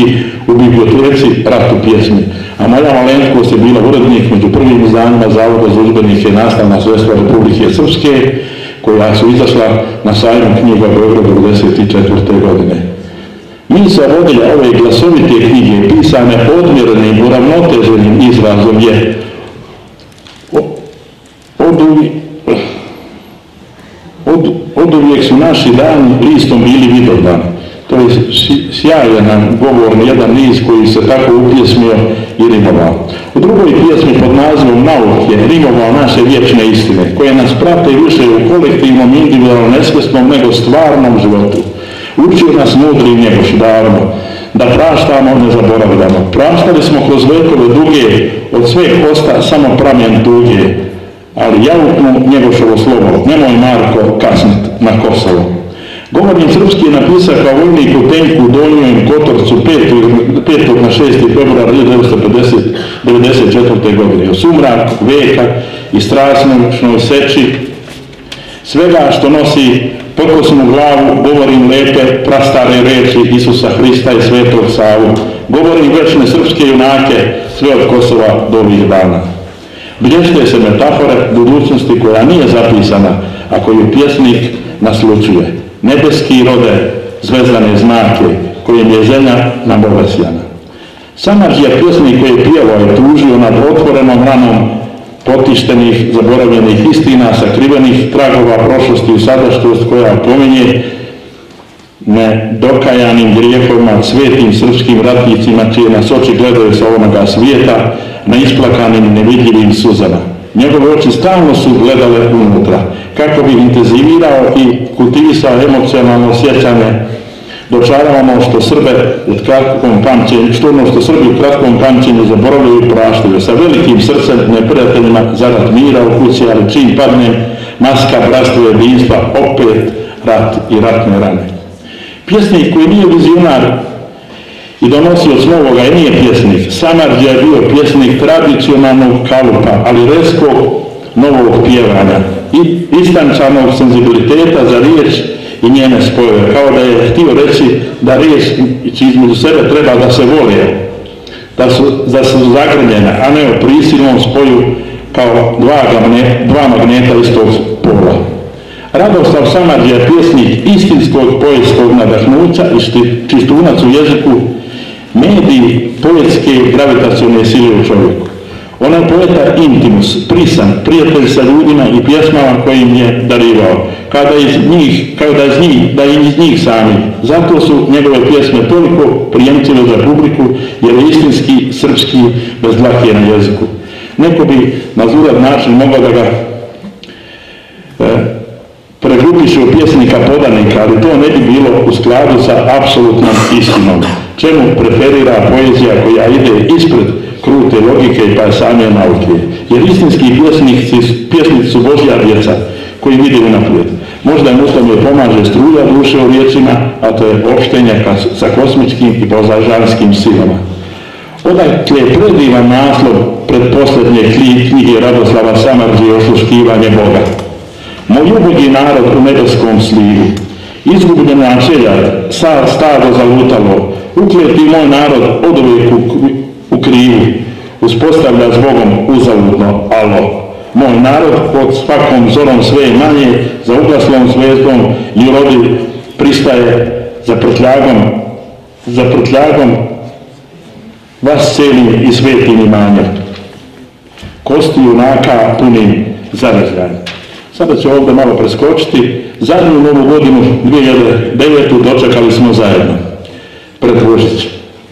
[SPEAKER 7] u biblioteci Ratu pjesmi, a moja malenkost je bila urednik među prvim izdanjima Zavoda za udžbenike i nastavna sredstva Republike Srpske, koja su izašla na sajmu knjiga Beograda devedeset četvrte godine. Misao vodilja ove glasovite knjige, pisane odmjerenim, uravnoteženim izrazom, je od, od, od uvijek su naši dani listom bili vidovdani. To je sjajan govorni jedan niz koji se tako upjesmio i rimovao. U drugoj pjesmi pod nazivom Nauk je rimovao naše vječne istine, koje nas prate više u kolektivnom, individualnom, nesvjesnom nego stvarnom životu. Učio nas mudri Njegoš davno, da praštamo, ne zaboravljamo. Praštali smo kroz vekove duge, od sveg osta samo pramen tuge, ali jauknu Njegošovo slovo, nemoj Marko kasnit na Kosovo. Govornik srpski je napisao kao vojnik u tenku u Donjem Kotorcu petog na šesti februar hiljadu devetsto devedeset četvrte. godine. O sumrak veka i strasnoj seči svega što nosi pokosnu glavu, govorim lepe prastare reči Isusa Hrista i Svetog Savu. Govorim večne srpske junake sve od Kosova do ovih dana. Blješte se metafore budućnosti koja nije zapisana, a koju pjesnik naslučuje. Nebeski rode, zvezdane znake, kojim je zemlja nabogasjana. Samardžija pjesnik koji je pjevao je tužio nad otvorenom ranom potištenih, zaboravljenih istina, sakrivenih tragova prošlosti i sadašnjost koja pominje nedokajanim grijehovima, svetim srpskim ratnicima čije nas oči gledaju sa onoga svijeta, na isplakanim nevidljivim suzama. Njegove oči stalno su gledale unutra, kako bi intenzivirao i kultivisao emocionalno osjećanje. Dočaravamo što Srbe u kratkom pamćenju, što ono što Srbi u kratkom pamćenju zaboravljaju i praštaju. Sa velikim srcem neprijateljima zarad mira u kući, ali čim padne maska bratstva i jedinstva, opet rat i ratne rane. Pjesnik koji nije vizionar i donosioc novoga i nije pjesnik. Samardžija je bio pjesnik tradicionalnog kalupa, ali reskog novog pjevanja i istančanog senzibiliteta za riječ i njene spojeve, kao da je htio reći da riječ između sebe treba da se vole, da su, da su zagrljene, a ne u prisilnom spoju kao dva, magne, dva magneta istog pola. Radoslav Samardžija je pjesnik istinskog poetskog nadahnuća i čistunac u jeziku, medij poetske gravitacione sile u čovjeku. On je poeta intimus, prisan, prijatelj sa ljudima i pjesmama kojim je darivao, kada iz njih, kao da iz njih, da je iz njih sami. Zato su njegove pjesme toliko prijemčive za publiku, jer je istinski srpski bez dlake na jeziku. Neko bi na zlurad način mogao da ga e, pregrupiše u pjesnika podanika, ali to ne bi bilo u skladu sa apsolutnom istinom. Čemu preferira poezija koja ide ispred krute logike i pa same nauke. Jer istinski pjesnici, pjesnici su Božja djeca koji vide unaprijed. Možda im u tome pomaže struja duše u riječima, a to je opštenje sa kosmičkim i božanskim silama. Odakle je predivan naslov predposljednje knjige Radoslava Samardžije Osluškivanje Boga. Moj ubogi narod u nebeskom slivu, izgubljena želja, sad stado zalutalo, ukleti moj narod oduvijek u, u krivu, uspostavlja s Bogom uzaludno, alo. Moj narod pod svakom zorom sve manje, za ugaslom zvezdom i rodi pristaje za prtljagom, za prtljagom vas celim i svetim imanjem. Kosti junaka punim zarazljanjem. Sada ću ovdje malo preskočiti. Zadnju novu godinu dvije hiljade devete. dočekali smo zajedno. Pred Božić.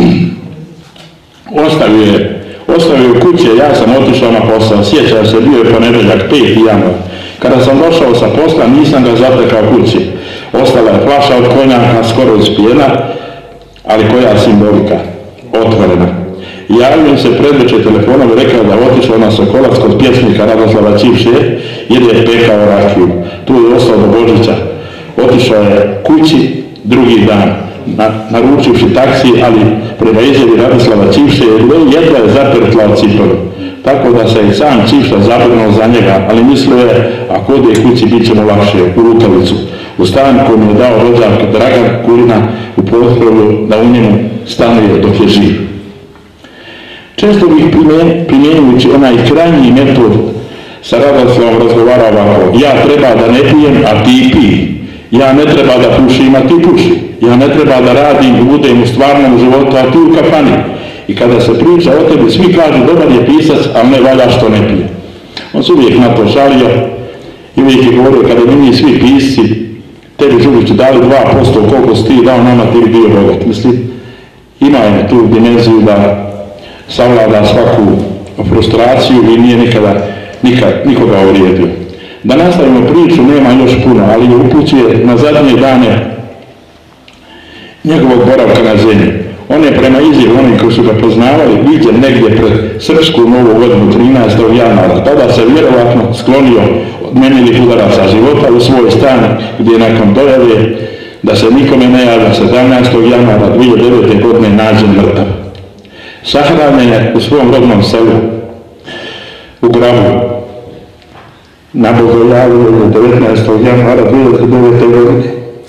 [SPEAKER 7] Ostavio je, ostavio je kuće, ja sam otišao na posao. Sjećam se, bio je ponedjeljak, peti januar. Kada sam došao sa posla, nisam ga zatekao kući. Ostala je flaša od konjaka, skoro ispijena, ali koja simbolika, otvorena. Javljam se predveče telefonom i rekao da je otišao na Sokolac kod pjesnika Radoslava Više jer je pekao rakiju. Tu je ostao do Božića. Otišao je kući drugi dan, na, naručivši taksi, ali prema izjavi Radoslava Ćivše jedva je zapertla od cipelu.
[SPEAKER 6] tako da se i sam Cifra zabrinuo za njega, ali mislio je, ako ode kući, bit će mu lakše u Lukavicu, u stan koji mu je dao rođak Dragan Kulina u Podhrovlju, da u njemu stanuje dok je živ. Često bih primjenjujući onaj krajnji metod sa Radoslavom razgovarao ovako: ja treba da ne pijem, a ti pij. Ja ne treba da pušim, a ti puši. Ja ne treba da radim i budem u stvarnom životu, a ti u kafani. I kada se priča o tebi, svi kažu dobar je pisac, ali ne valja što ne pije. On se uvijek na to šalio i uvijek je govorio: kada bi mi svi pisci tebi, Žugiću, dali dva posto koliko si ti dao nama, ti bi bio bogat. Mislim, ima je tu dimenziju da savlada svaku frustraciju i nije nikada nikad, nikoga uvrijedio. Da nastavimo priču, nema još puno, ali je upućuje na zadnje dane njegovog boravka na zemlji. On je prema izjavi onih koji su ga poznavali viđen negdje pred srpsku novu godinu trinaestog januara. Tada se vjerovatno sklonio od nemilih udaraca života u svoj stan, gdje nakon dojave da se nikome ne javlja sedamnaestog januara dvije hiljade devete. godine nađen mrtav. Sahranjen je u svom rodnom selu u Grabu na Bogojavlju devetnaestog januara dvije hiljade devete. godine.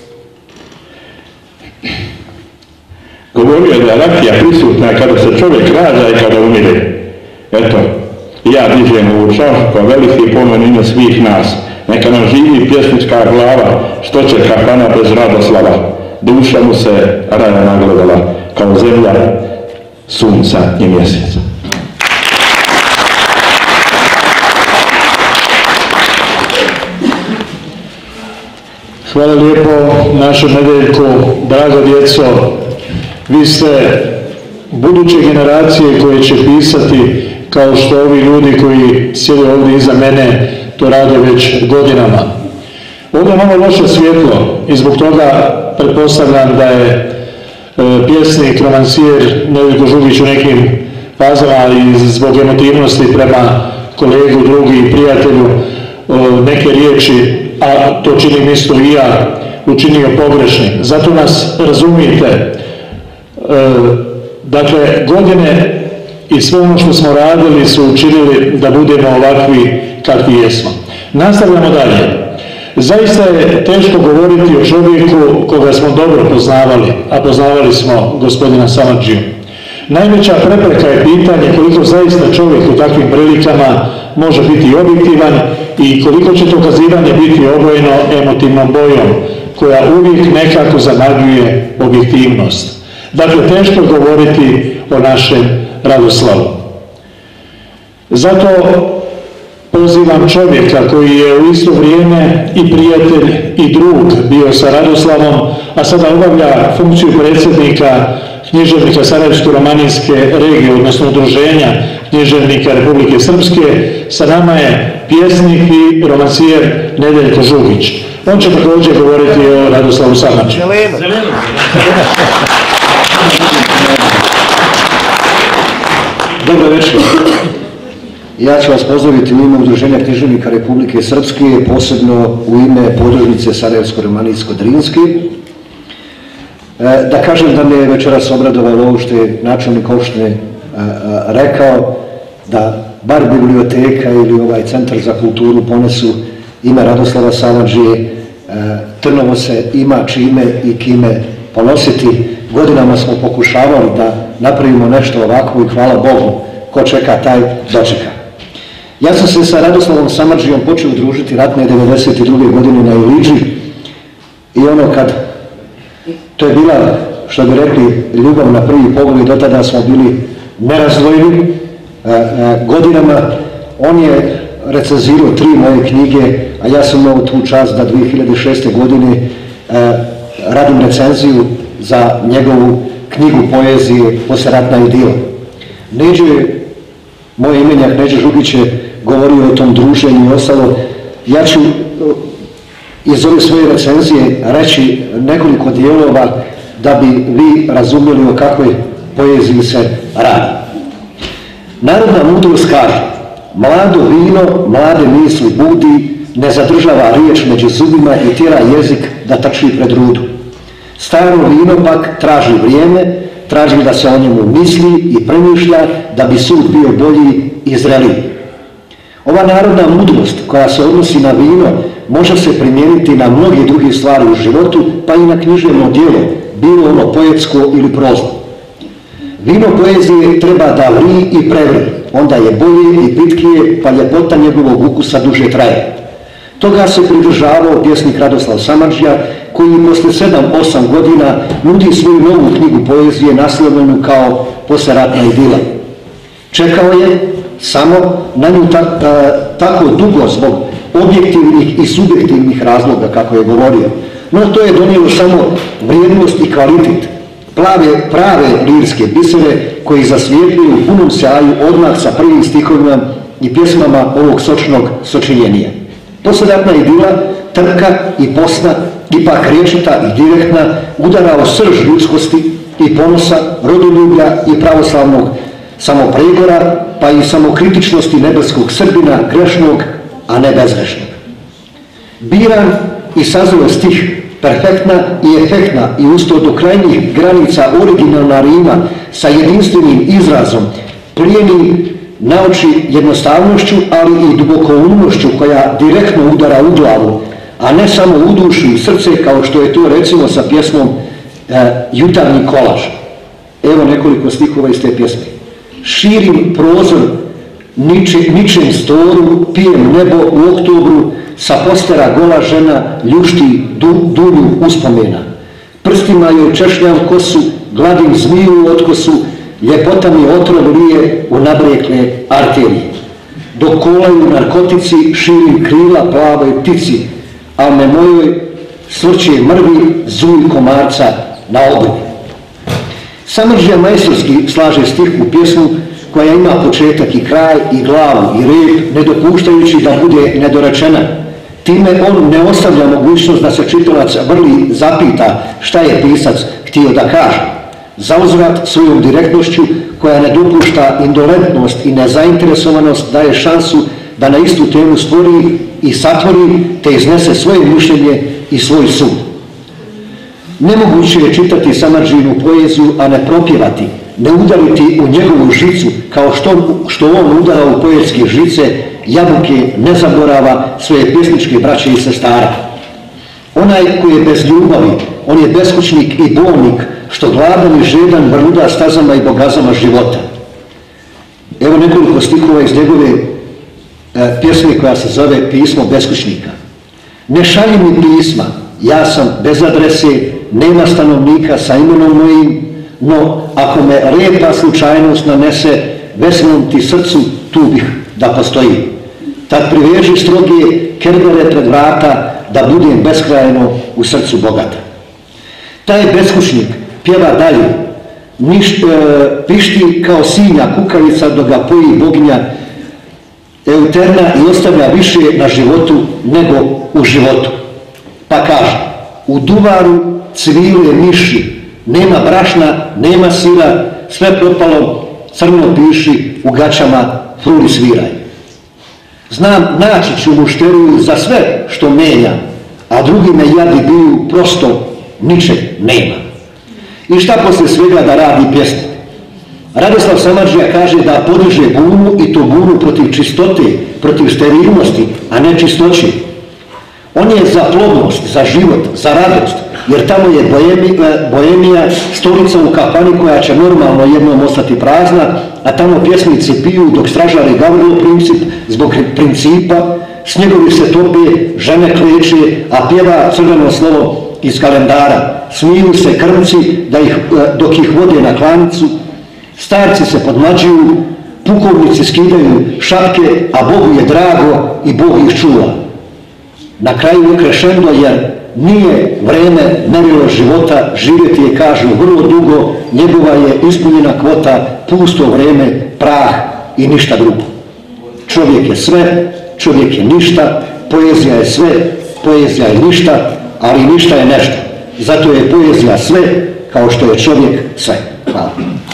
[SPEAKER 6] Govorio je da je rakija prisutna kada se čovjek rađa i kada umire. Eto, ja dižem ovu čašu kao veliki pomen ime svih nas. Neka nam živi pjesnička glava, što će kafana bez Radoslava. Duša mu se raja nagledala kao zemlja, sunca i mjeseca.
[SPEAKER 7] Hvala lijepo našem Nedeljku, draga djeco. Vi ste buduće generacije koje će pisati kao što ovi ljudi koji sjede ovdje iza mene to rade već godinama. Ovdje je malo loše svjetlo i zbog toga pretpostavljam da je e, pjesnik, romancijer Nedeljko Žugić u nekim fazama, ali zbog emotivnosti prema kolegu, drugi i prijatelju e, neke riječi, a to činim isto i ja, učinio pogrešnim. Zato nas razumijete. E, dakle, godine i sve ono što smo radili su učinili da budemo ovakvi kakvi jesmo. Nastavljamo dalje. Zaista je teško govoriti o čovjeku koga smo dobro poznavali, a poznavali smo gospodina Samardžiju. Najveća prepreka je pitanje koliko zaista čovjek u takvim prilikama može biti objektivan i koliko će to kazivanje biti obojeno emotivnom bojom, koja uvijek nekako zamagljuje objektivnost. Dakle, teško je govoriti o našem Radoslavu. Zato pozivam čovjeka koji je u isto vrijeme i prijatelj i drug bio sa Radoslavom, a sada obavlja funkciju predsjednika književnika Sarajevsko-romanijske regije, odnosno udruženja književnika Republike Srpske. Sa nama je pjesnik i romancijer Nedeljko Žugić. On će također govoriti o Radoslavu Samardžiji.
[SPEAKER 2] Dobro večer. Ja ću vas pozdraviti u ime Udruženja književnika Republike Srpske, posebno u ime podružnice Sarajevsko-romanijsko-drinske. Da kažem da me je večeras obradovalo ovo što je načelnik opštine rekao, da bar biblioteka ili ovaj centar za kulturu ponesu ime Radoslava Samardžije. Trnovo se ima čime i kime ponositi. Godinama smo pokušavali da napravimo nešto ovako i hvala Bogu, ko čeka taj dočeka. Ja sam se sa Radoslavom Samardžijom počeo družiti ratne devedeset druge. godine na LJUDI i ono kad, to je bila, što bi rekli, ljubav na prvi pogled, do tada smo bili nerazdvojni. Godinama on je recenzirao tri moje knjige, a ja sam imao tu čast da dvije hiljade šeste. godine radim recenziju za njegovu knjigu poezije Posleratna idila. Neđe, moj imenjak Neđe Žugić je govorio o tom druženju i ostalo. Ja ću iz ove svoje recenzije reći nekoliko dijelova da bi vi razumjeli o kakvoj poeziji se radi. Narodna mudrost kaže: mlado vino mlade misli budi, ne zadržava riječ među zubima i tjera jezik da trči pred rudu. Staro vino pak traži vrijeme, traži da se o njemu misli i premišlja da bi sud bio bolji i zreliji. Ova narodna mudrost koja se odnosi na vino može se primijeniti na mnoge druge stvari u životu, pa i na književno djelo, bilo ono poetsko ili prozno. Vino poezije treba da vri i prevri, onda je bolje i pitkije, pa ljepota njegovog ukusa duže traje. Toga se pridržavao pjesnik Radoslav Samardžija, koji posle sedam osam godina nudi svoju novu knjigu poezije naslovljenu kao Posleratna idila. Čekao je samo na nju ta, ta, tako dugo zbog objektivnih i subjektivnih razloga, kako je govorio. No to je donijelo samo vrijednost i kvalitet, plave, prave lirske bisere koji zasvjetljuju u punom sjaju odmah sa prvim stihovima i pjesmama ovog sočnog sočinjenija. Posleratna idila, trka i posna, ipak riječita i direktna, udara o srž ljudskosti i ponosa, rodoljublja i pravoslavnog samopregora, pa i samokritičnosti nebeskog Srbina, grešnog, a ne bezgrešnog. Biran i sazreo stih, perfektna i efektna i usto do krajnjih granica originalna rima sa jedinstvenim izrazom, plijeni na oči jednostavnošću, ali i dubokoumnošću koja direktno udara u glavu, a ne samo u dušu i srce, kao što je to recimo sa pjesmom e, Jutarnji kolaž. Evo nekoliko stihova iz te pjesme. Širim prozor niče, ničem storu, pijem nebo u oktobru, sa postera gola žena ljušti du, dulju uspomena. Prstima joj češljam kosu, gladim zmiju u otkosu, ljepota mi otrov lije u nabrekle arterije. Dok kolaju narkotici, širim krila plavoj ptici, a me mojoj svrće mrvi zuj komarca na obrvi. Samardžija majstorski slaže stih u pjesmu koja ima početak i kraj i glavu i rep, ne dopuštajući da bude nedorečena. Time on ne ostavlja mogućnost da se čitalac vrli zapita šta je pisac htio da kaže. Zauzvrat svojom direktnošću koja ne dopušta indolentnost i nezainteresovanost daje šansu da na istu temu stvori i satvori te iznese svoje mišljenje i svoj sud. Nemoguće je čitati Samardžijinu poeziju, a ne propjevati, ne udariti u njegovu žicu kao što, što on udara u poetske žice, jabuke ne zaborava svoje pjesničke braće i sestara. Onaj koji je bez ljubavi, on je beskućnik i bolnik, što gladan i žedan vrluda stazama i bogazama života. Evo nekoliko stihova iz njegove e, pjesme koja se zove Pismo beskućnika. Ne šalji mi pisma, ja sam bez adrese, nema stanovnika sa imenom mojim, no ako me lijepa slučajnost nanese, vesnom ti srcu, tu bih da postojim. Tad priveži stroge kerbere pred vrata, da budem beskrajno u srcu bogata. Taj beskućnik pjeva dalje, niš, e, pišti kao sinja kukavica dok ga poji boginja Euterna i ostavlja više na životu nego u životu. Pa kaže, u duvaru cvile miši, nema brašna, nema sira, sve propalo, crno piši, u gaćama fruli sviraj. Znam, naći ću mušteriju za sve što menja, a drugi me jadi biju, prosto ničeg nema. I šta posle svega da radi pjesnik? Radoslav Samardžija kaže da podiže bunu i to bunu protiv čistote, protiv sterilnosti, a ne čistoće. On je za plodnost, za život, za radost, jer tamo je bohemija, bohemija, stolica u kafani koja će normalno jednom ostati prazna, a tamo pjesnici piju dok stražari gavrilo princip zbog principa, snjegovi se tope, žene kleče, a pjeva crveno slovo iz kalendara. Smiju se krmci da ih, dok ih vode na klanicu, starci se podmlađuju, pukovnici skidaju šapke, a Bogu je drago i Bog ih čuva. Na kraju krešendo, jer nije vreme merilo života, živjeti je, kažu, vrlo dugo, njegova je ispunjena kvota, pusto vreme, prah i ništa drugo. Čovjek je sve, čovjek je ništa, poezija je sve, poezija je ništa, ali ništa je nešto. Zato je poezija sve, kao što je čovjek sve. Hvala.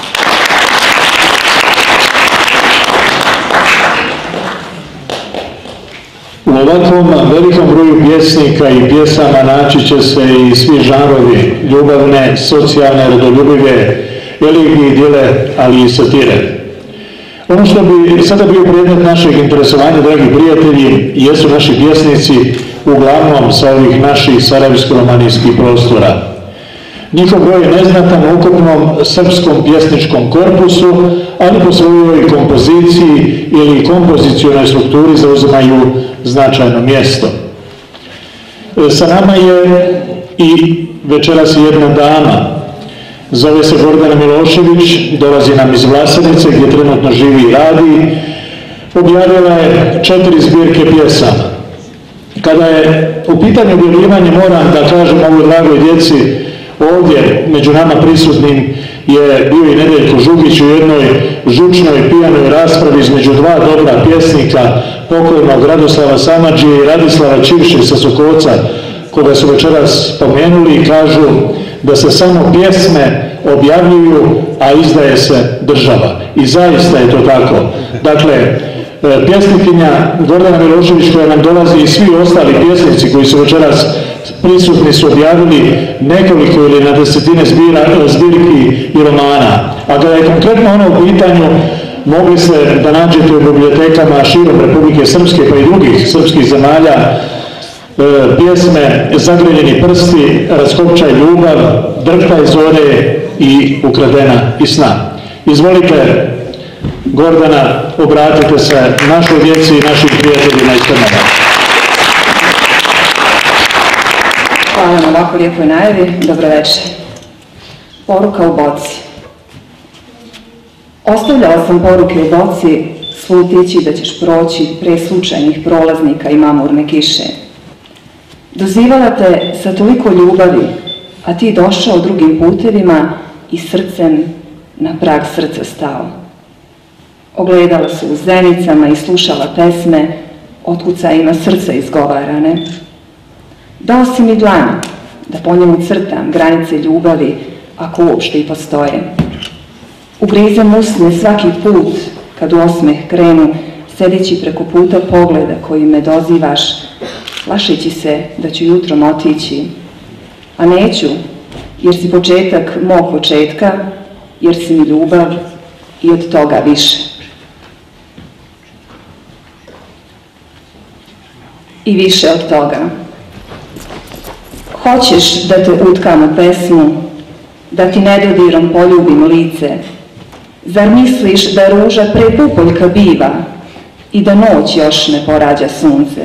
[SPEAKER 7] U ovakvom velikom broju pjesnika i pjesama naći će se i svi žanrovi, ljubavne, socijalne, rodoljubive, elegije, dijele, ali i satire. Ono što bi sada bio predmet našeg interesovanja, dragi prijatelji, jesu naši pjesnici, uglavnom sa ovih naših sarajevsko-romanijskih prostora. Njihov broj je neznatan u ukupnom srpskom pjesničkom korpusu, ali po svojoj kompoziciji ili kompozicionoj strukturi zauzimaju značajno mjesto. Sa nama je i večeras jedna dama. Zove se Gordana Milošević, dolazi nam iz Vlasenice gdje trenutno živi i radi. Objavila je četiri zbirke pjesama. Kada je u pitanju objavljivanje, moram da kažem ovoj dragoj djeci, ovdje među nama prisutnim je bio i Nedeljko Žugić u jednoj žučnoj pijanoj raspravi između dva dobra pjesnika, pokojnog Radoslava Samardžije i Radislava Čivše sa Sokovca, koga su večeras spomenuli i kažu da se samo pjesme objavljuju, a izdaje se država. I zaista je to tako. Dakle, pjesnikinja Gordana Milošević koja nam dolazi i svi ostali pjesnici koji su večeras prisutni su objavili nekoliko ili na desetine zbirki i romana. A kada je konkretno ono u pitanju, mogli ste da nađete u bibliotekama širom Republike Srpske pa i drugih srpskih zemalja pjesme Zagreljeni prsti, Raskopčaj ljubav, Drhtaj zore i Ukradena iz sna. Izvolite, Gordana, obratite se našoj djeci i našim prijateljima iz Trnova.
[SPEAKER 10] Hvala na ovako lijepoj najavi. Dobro večer. Poruka u boci. Ostavljala sam poruke u boci, slutići da ćeš proći pre slučajnih prolaznika i mamurne kiše. Dozivala te sa toliko ljubavi, a ti došao drugim putevima i srcem na prag srca stao. Ogledala se u zenicama i slušala pesme, otkucajima srca izgovarane. Dao si mi dlan, da po njemu crtam granice ljubavi, ako uopšte i postoje. Ugrizem usne svaki put, kad u osmeh krenu, sedeći preko puta pogleda koji me dozivaš, plašeći se da ću jutrom otići. A neću, jer si početak mog početka, jer si mi ljubav i od toga više. I više od toga. Hoćeš da te utkam u pesmu, da ti nedodirom poljubim lice. Zar misliš da ruža prepupoljka biva i da noć još ne porađa sunce?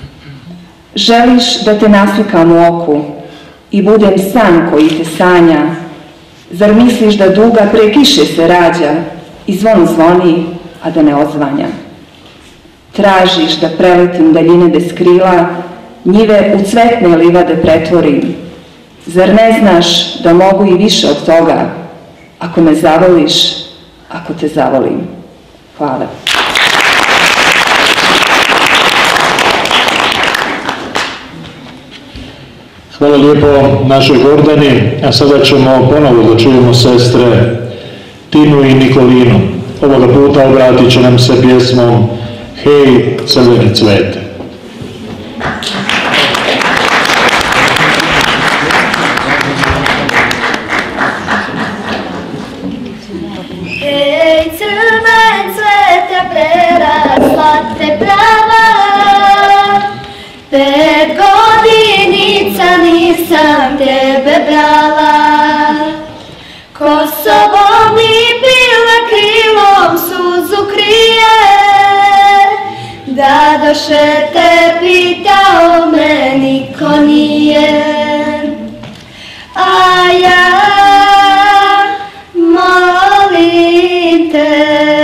[SPEAKER 10] Želiš da te naslikam u oku i budem san koji te sanja? Zar misliš da duga pre kiše se rađa i zvon zvoni, a da ne odzvanja? Tražiš da preletim daljine bez krila, njive u cvetne livade pretvorim. Zar ne znaš da mogu i više od toga, ako me zavoliš, ako te zavolim? Hvala.
[SPEAKER 7] Hvala lijepo našoj Gordani, a sada ćemo ponovo da čujemo sestre Tinu i Nikolinu. Ovoga puta obratit će nam se pjesmom Hej, crveni cvete.
[SPEAKER 9] Hej, crven cvete, prerasla te prava, pet godinica nisam tebe brala, Kosovo mi bila krilom suzu krije, da doše te pitao me niko nije. A ja molim te,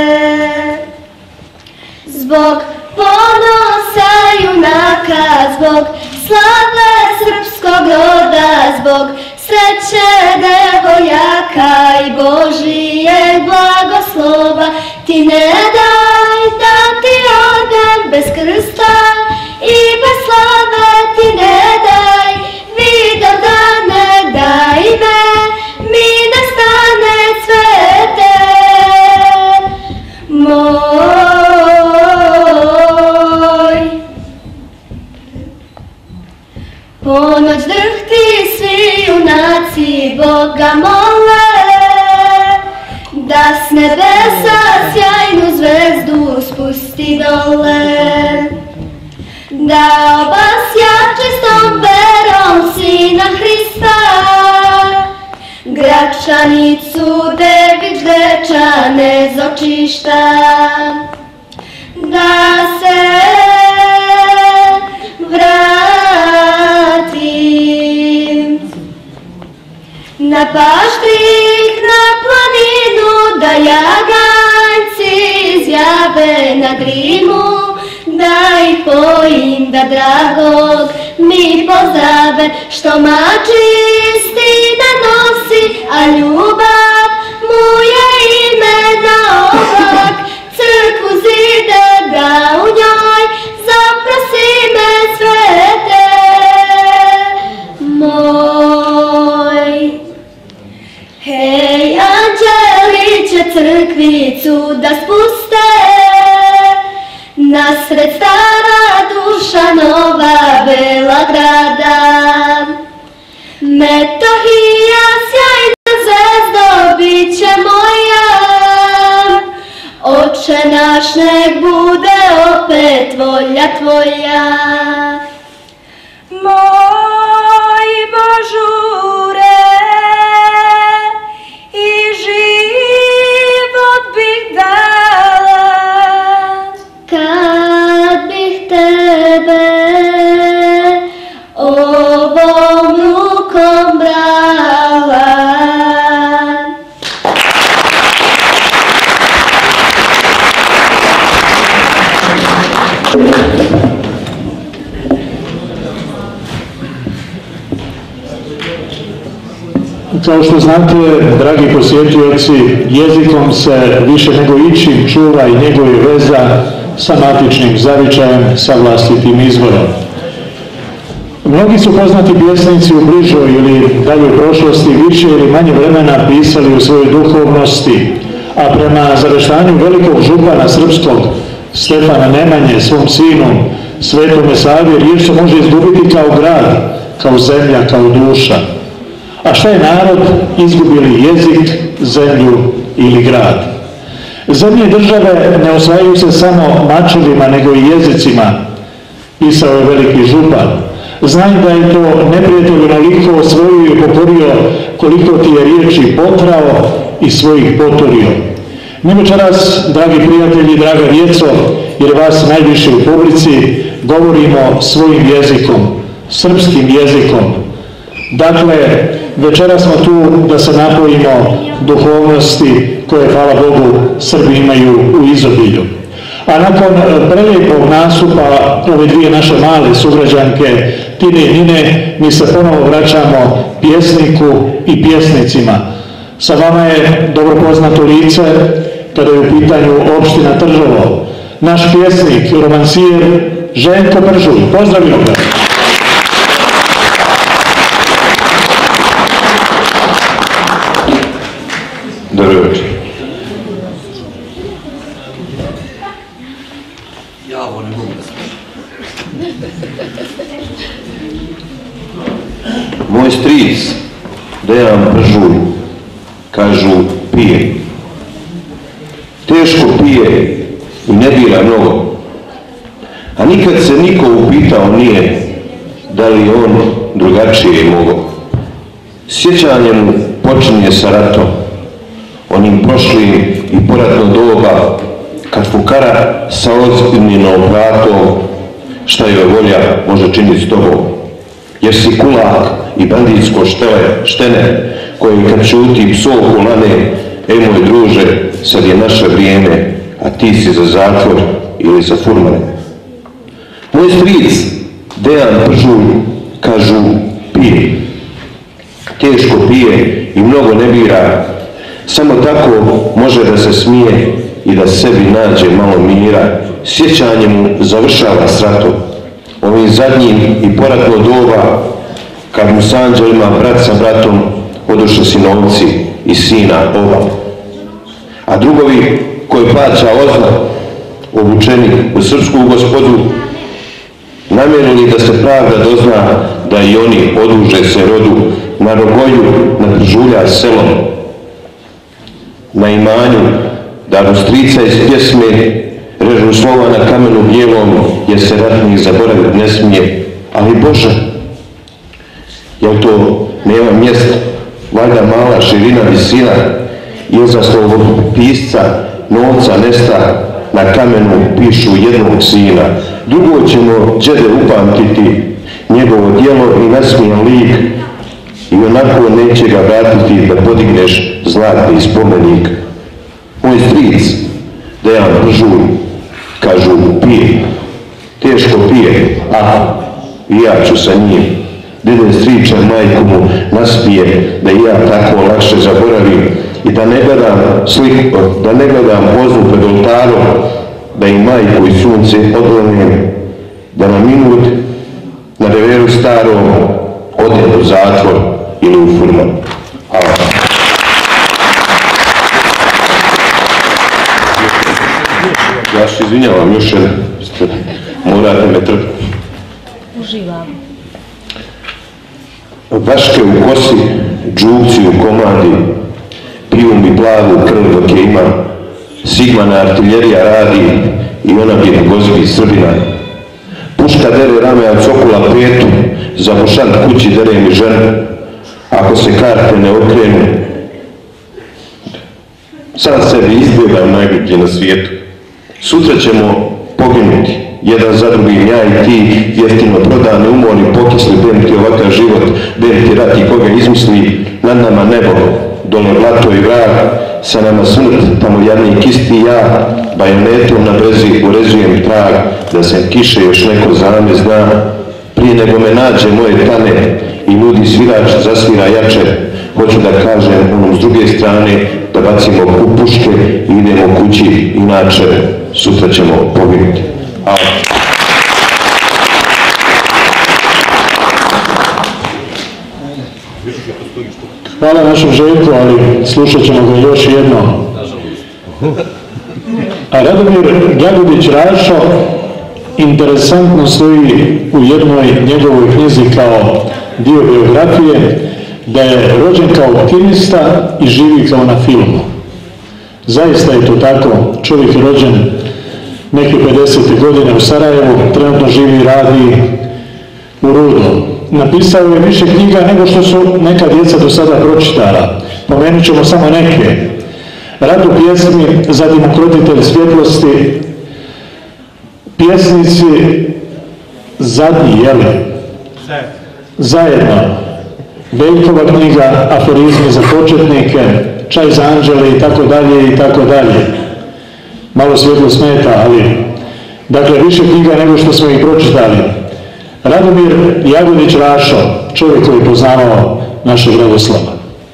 [SPEAKER 9] zbog ponosa junaka, zbog slave srpskog roda, zbog sreće devojaka i Božijeg blagoslova, ti ne daj da ti odem bez krsta i bez slave, ti ne daj vidom da ne daj me, mi da stane cvete moj. Ponoć drhti svi junaci Boga mole, da s nebesa sjajnu zvezdu spusti dole, da obasja čistom verom Sina Hrista, Gračanicu, Dević, Dečane, Zočišta, da se vratim na paštrik, na planinu, da jaganjci izjave na Drimu, da ih pojim, da dragog mi pozdrave, što mačisti ne nosi, a ljubav mu je ime na oblak, crkvu zide da u njoj zaprosi me svete moj. Hej, anđeliće, crkvicu da spuste, nasred stara duša nova bela grada, Metohija, sjajna zvezdo, bit će moja, Oče naš, nek bude opet volja tvoja. Moj Božure, i život bih dala, kad bih tebe ovom rukom brala.
[SPEAKER 7] Kao što znate, dragi posjetioci, jezikom se više nego ičim čuva i njeguje veza sa matičnim zavičajem, sa vlastitim izvorom. Mnogi su poznati pjesnici u bližoj ili daljoj prošlosti više ili manje vremena pisali u svojoj duhovnosti, a prema zaveštanju velikog župana srpskog Stefana Nemanje svom sinu, Svetome Savi, riječ se može izgubiti kao grad, kao zemlja, kao duša. A šta je narod? Izgubili jezik, zemlju ili grad. Zemlje i države ne osvajaju se samo mačevima, nego i jezicima, pisao je veliki župan. Znaj da je to neprijatelj onoliko osvojio i pokorio koliko ti je riječi potrao i svojih poturio. Mi večeras, dragi prijatelji, draga djeco, jer vas najviše u publici, govorimo svojim jezikom, srpskim jezikom. Dakle, večeras smo tu da se napojimo duhovnosti koje, hvala Bogu, Srbi imaju u izobilju. A nakon prelijepog nastupa ove dvije naše male sugrađanke, Tine i Nine, mi se ponovo vraćamo pjesniku i pjesnicima. Sa vama je dobro poznato lice kada je u pitanju opština Trnovo. Naš pjesnik, romansijer Željko Bržulj. Pozdravimo ga!
[SPEAKER 11] Dobro večer.
[SPEAKER 5] Ja ovo ne mogu da slušam.
[SPEAKER 11] Moj stric, Dejan Bržulj, kažu pije. Teško pije i ne bira mnogo. A nikad se niko upitao nije da li on drugačije mogao. Sjećanje mu počinje sa ratom, onim prošlim i poratno doba, kad fukara sa ozbiljnom vratom, šta joj volja može činiti s tobom. Jer si kulak i banditsko štele, štene, koje kad čuti psovku lane, ej moj druže, sad je naše vrijeme, a ti si za zatvor ili za furmane. Moj stric, Dejan Bržulj, kažu pije. Teško pije i mnogo ne bira, samo tako može da se smije i da sebi nađe malo mira. Sjećanje mu završava s ratom, ovim zadnjim i poratno doba, kad mu s anđelima brat sa bratom odoše sinovci i sina oba. A drugovi koji plaća ozna, obučeni u srpsku gospodu, namjerili da se pravda dozna, da i oni oduže se rodu na Rogolju, na Bržulja selom. na imanju, da Austrica iz pjesme režu slova na kamenu bijelom, jer se ratnih zaboravit ne smije. Ali Bože, jel to nema mjesta? Valjda mala širina visina, jer za slovog pisca novca nesta, na kamenu pišu jednog sina. Drugo ćemo džede upamtiti njegovo djelo i nasmijan lik, i onako neće ga vratiti da podigneš zlatni spomenik. Moj stric, Dejan Bržur, kažu pije, teško pije, a i ja ću sa njim. Dede stričar majku mu naspije da i ja tako lakše zaboravim i da ne gledam sliku, da ne gledam poznu pred oltarom, da i majku i sunce odlonim, da na minut na reveru starom ode u zatvor ili u furman. Hvala. Ja se izvinjavam još jedan, morate me trpiti.
[SPEAKER 9] Uživam.
[SPEAKER 11] Vaške u kosi, džuvci u komadi, piju mi plavu krv dok je ima, Sigmana artiljerija radi i ona bi gozbi Srbina. Puška dere rame od sokula petu, za mošant kući dere mi ženu, ako se karte ne okrenu. Sam sebi izbjegam najgluplji na svijetu. Sutra ćemo poginuti, jedan za drugim, ja i ti, jeftino prodani, umorni, pokisli, bem ti ovakav život, bem ti rat i koga izmisli, nad nama nebo, dole blato i vrag, sa nama smrt, tamo jadnik isti ja, bajonetom na brezi urezujem trag, da se kiše još neko zame zna, prije nego me nađe moje tane i ludi svirač zasvira jače, hoću da kažem onom s druge strane, da bacimo u puške i idemo kući, inače sutra ćemo poginuti. Hvala.
[SPEAKER 7] Hvala našem Željku, ali slušat ćemo ga još jedno. A Radomir Ljagudić Rašo interesantno stoji u jednoj njegovoj knjizi kao dio biografije da je rođen kao optimista i živi kao na filmu. Zaista je to tako. Čovjek je rođen neke pedesete godine u Sarajevu, trenutno živi i radi u Rudu. Napisao je više knjiga nego što su neka djeca do sada pročitala. Pomenut ćemo samo neke. Rad u pjesmi, zatim Ukrotitelj svjetlosti, Pjesnici, zadnji, jeli? Zajedno. Veljkova knjiga, Aforizmi za početnike, Čaj za anđele i tako dalje i tako dalje. Malo svjetlo smeta, ali dakle više knjiga nego što smo ih pročitali. Radomir Ljagudić Rašo, čovjek koji je poznavao našeg Radoslava.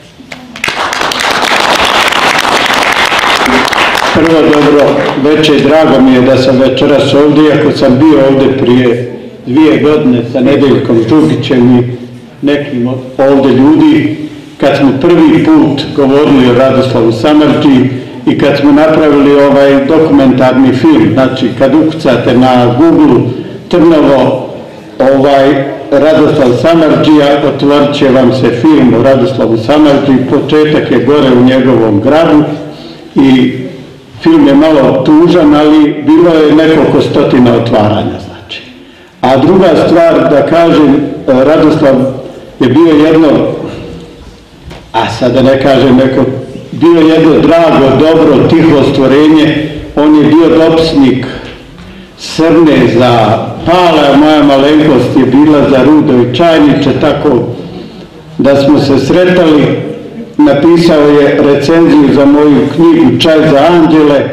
[SPEAKER 4] Prvo dobro večer, drago mi je da sam večeras ovdje, iako sam bio ovdje prije dvije godine sa Nedeljkom Žugićem i nekim ovdje ljudi, kad smo prvi put govorili o Radoslavu Samardžiji i kad smo napravili ovaj dokumentarni film. Znači, kad ukucate na Google Trnovo ovaj Radoslav Samardžija, otvorit će vam se film o Radoslavu Samardžiji, početak je gore u njegovom gradu i film je malo tužan, ali bilo je nekoliko stotina otvaranja, znači. A druga stvar, da kažem, Radoslav je bio jedno, a sada ne kažem neko, bio jedno drago, dobro, tiho stvorenje. On je bio dopisnik Srne za Pala, moja malenkost je bila za Rudo i Čajniče, tako da smo se sretali. Napisao je recenziju za moju knjigu Čaj za anđele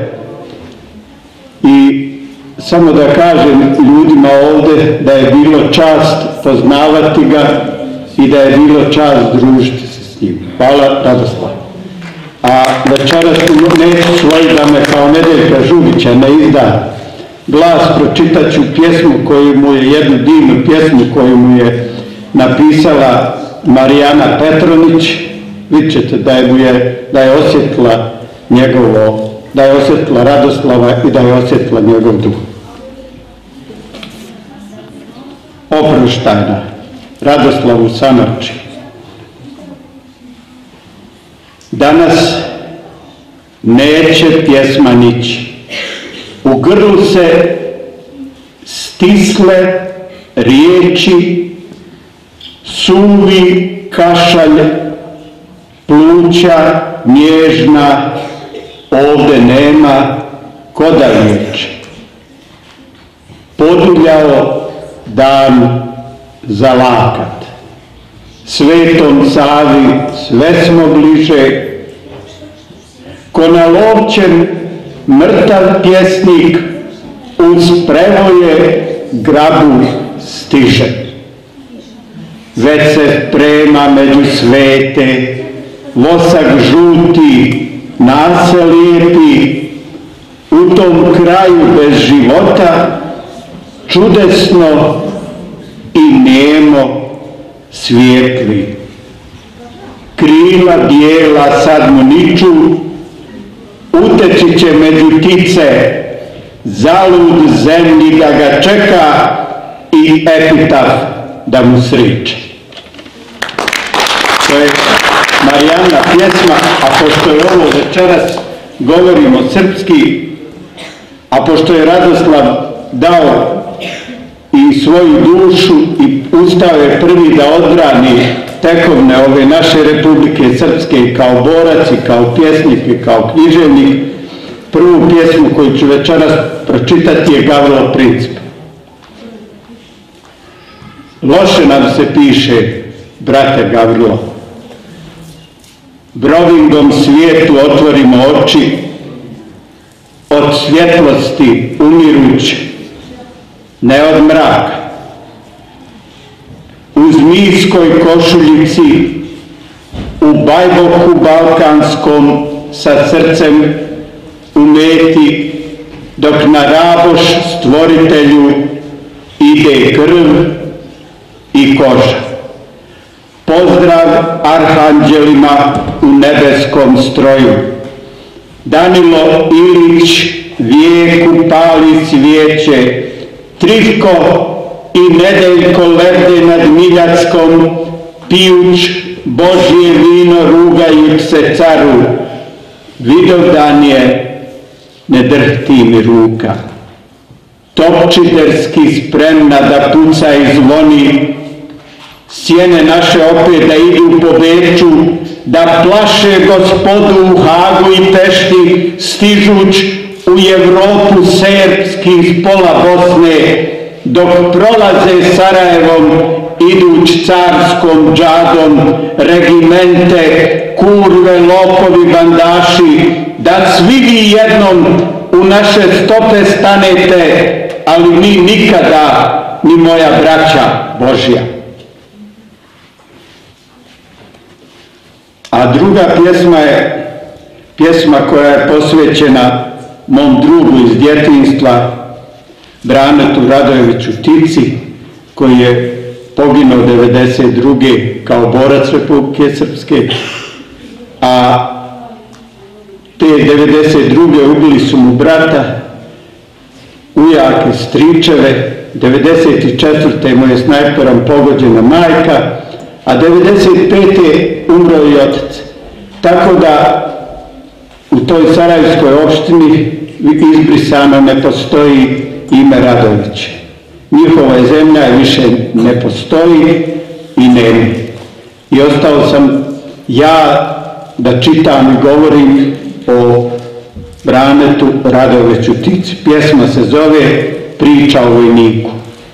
[SPEAKER 4] i samo da kažem ljudima ovdje da je bilo čast poznavati ga i da je bilo čast družiti se s njim. Hvala, Radoslav. A večeras neću svoj da me kao Nedeljka Žugića ne izda glas, pročitat ću pjesmu koju mu je, jednu divnu pjesmu koju mu je napisala Marijana Petronić. Vidjet ćete da je, da je osjetila njegovo, da je osjetila Radoslava i da je osjetila njegov duh. Oproštajna Radoslavu Samardžiji. Danas neće pjesma nići. U grlu se stisle riječi, suvi kašalj, pluća nježna, ovde nema koda riječi. Poduljao dan za lakat, Svetom Savi sve smo bliže, ko nalovčen mrtav pjesnik uz prevoje grabu stiže. Već se Prema među svete, vosak žuti, nase lijepi, u tom kraju bez života, čudesno i nemo svijetli. Krila bijela sad mu niču, uteći će među ptice, zalud zemlji da ga čeka i epitaf da mu sriče. To je Marijana pjesma, a pošto je ovo večeras govorimo srpski, a pošto je Radoslav dao i svoju dušu i ustao je prvi da odbrani tekovne ove naše Republike Srpske kao borac i kao pjesnik i kao književnik, prvu pjesmu koju ću večeras pročitati je Gavrilo Princip. Loše nam se piše, brate Gavrilo. Brovingom svijetu otvorimo oči, od svjetlosti umirući, ne od mraka. U zmijskoj košuljici, u bajboku balkanskom sa srcem u meti, dok na raboš stvoritelju ide krv i koža. Pozdrav arhanđelima u nebeskom stroju. Danilo Ilić vijeku pali cvijeće, Trivko i Nedeljko lerde nad Miljackom, pijuć Božje vino rugajuć se caru. Vidovdan je, ne drhti mi ruka. Topčiderski spremna da puca i zvoni, sjene naše opet da idu po Beču, da plaše gospodu u Hagu i Pešti, stižuć u Evropu serbski iz pola Bosne, dok prolaze Sarajevom, iduć carskom džadom, regimente, kurve, lopovi, bandaši, da svi vi jednom u naše stope stanete, ali mi nikada, ni moja braća Božja. A druga pjesma je pjesma koja je posvećena mom drugu iz djetinjstva, Branetu Radojeviću Tici, koji je poginuo devedeset druge kao borac Republike Srpske, a te devedeset druge ubili su mu brata, ujake, stričeve, devedeset četvrte mu je snajperom pogođena majka, a devedeset pete umro i otac. Tako da u toj sarajevskoj opštini izbrisano ne postoji ime Radović. Njihova zemlja više ne postoji i nema. I ostao sam ja da čitam i govorim o Branetu Radojeviću Tici. Pjesma se zove Priča o vojniku.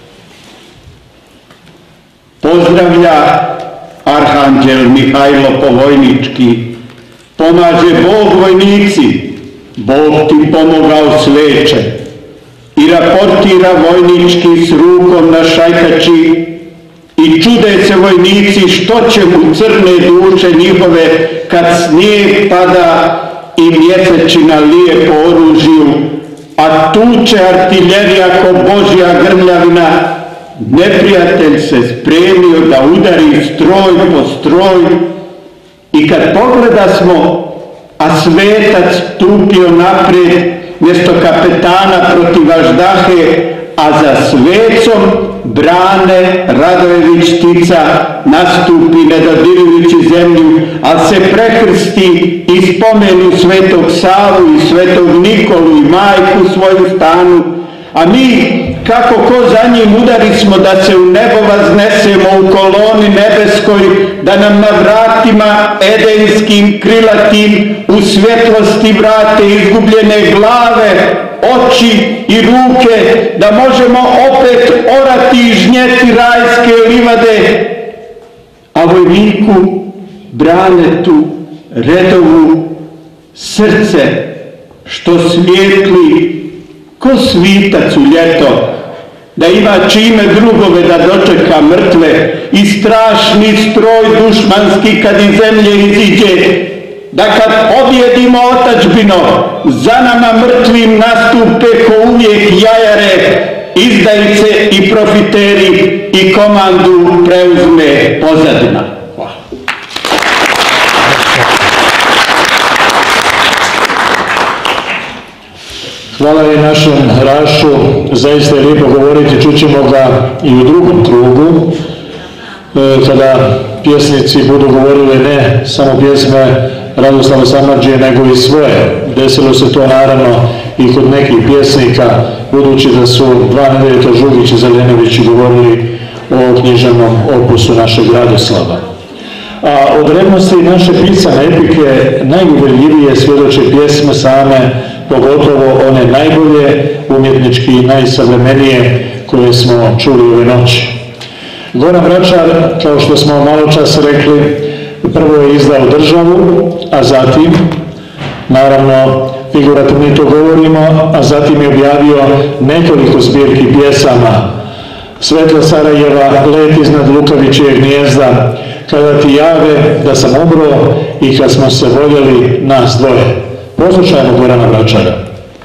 [SPEAKER 4] Pozdravlja arhanđel Mihajlo povojnički, pomaže Bog vojnici, Bog ti pomogao sveče, i raportira vojnički s rukom na šajkači, i čude se vojnici što će mu crne duše njihove kad snijeg pada i mjesečina lije po oružju, a tuče artiljerija ko Božja grmljavina. Neprijatelj se spremio da udari stroj po stroj, i kad pogleda smo, a svetac stupio naprijed mjesto kapetana protiv važdahe, a a za svecom Brane Radojević-Tica nastupi ne dodirujući zemlju, ali se prekrsti i spomenu Svetog Savu i Svetog Nikolu i majku svoju stanu, a mi, kako ko za njim udarismo da se u nebo vaznesemo u koloni nebeskoj, da nam na vratima edenskim, krilatim, u svjetlosti vrate izgubljene glave, oči i ruke, da možemo opet orati i žnjeti rajske livade, a vojniku, Branetu, Redovu, srce što svijetli ko svitac u ljeto, da ima čime drugove da dočeka mrtve i strašni stroj dušmanski kad iz zemlje iziđe, da kad pobjedimo otadžbino, za nama mrtvim nastupe ko uvijek jajare, izdajice i profiteri i komandu preuzme pozadina.
[SPEAKER 7] Hvala i našem Rašu, zaista je lijepo govoriti, čućemo ga i u drugom krugu, kada pjesnici budu govorili ne samo pjesme Radoslava Samardžije, nego i svoje. Desilo se to naravno i kod nekih pjesnika, budući da su dva Nedeljka Žugić i Zeljenović govorili o književnom opusu našeg Radoslava. A od vrednosti naše pisane epike najuvjerljivije svjedoče pjesme same, pogotovo one najbolje, umjetnički i najsavremenije koje smo čuli ove noći. Goran Vračar, kao što smo malo čas rekli, prvo je izdao Državu, a zatim, naravno, figurativno to govorimo, a zatim je objavio nekoliko zbirki pjesama. Svetla Sarajeva, Let iznad Lukavićijeg gnijezda, Kada ti jave da sam umro i kad smo se voljeli nas dvoje. Poslušajmo Gorana Vračara.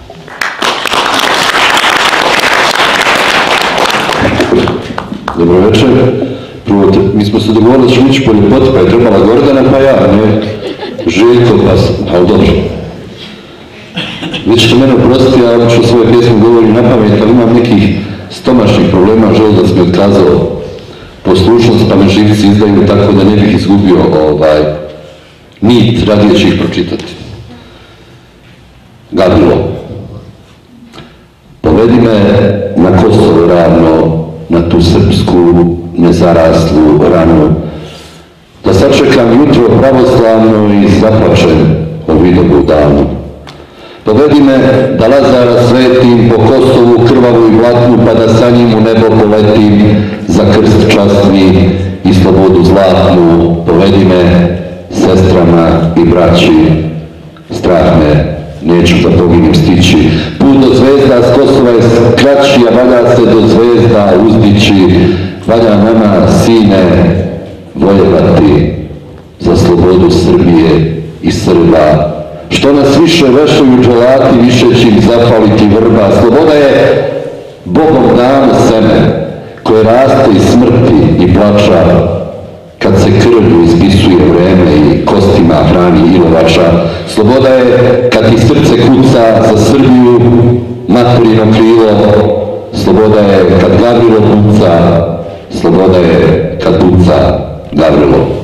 [SPEAKER 5] Dobro večer. Prvo, mi smo se dogovorili da ćemo ići po ljepoti, pa je trebala Gordana, pa ja, ne Željko, pa, ali dobro. Vi ćete mene oprostiti, ja obično svoje pjesme govorim na pamet, ali imam nekih stomačnih problema, želudac mi otkazao poslušnost, pa me živci izdaju tako da ne bih izgubio ovaj, nit, radije ću ih pročitati. Gavrilo. Povedi me na Kosovo ravno, na tu srpsku nezaraslu ranu, da sačekam jutro pravoslavno i zaplačem o vidovu danu. Povedi me da Lazara svetim po Kosovu krvavu i blatnu, pa da sa njim u nebo poletim za krst časni i slobodu zlatnu. Povedi me sestrama i braći, strah me, neću da poginem stići. Put do zvezda s Kosova je kraći, a valja se do zvezda uzdići. Valja nama, sine, vojevati za slobodu Srbije i Srba. Što nas više vešaju dželati, više će im zapaliti vrba. Sloboda je Bogom dano seme, koje raste iz smrti i plača, kad se krvlju izpisuje vreme i kostima hrani ilovača. Sloboda je kad ti srce kuca za Srbiju, materino krilo. Sloboda je kad Gavrilo puca, sloboda je kad puca Gavrilo.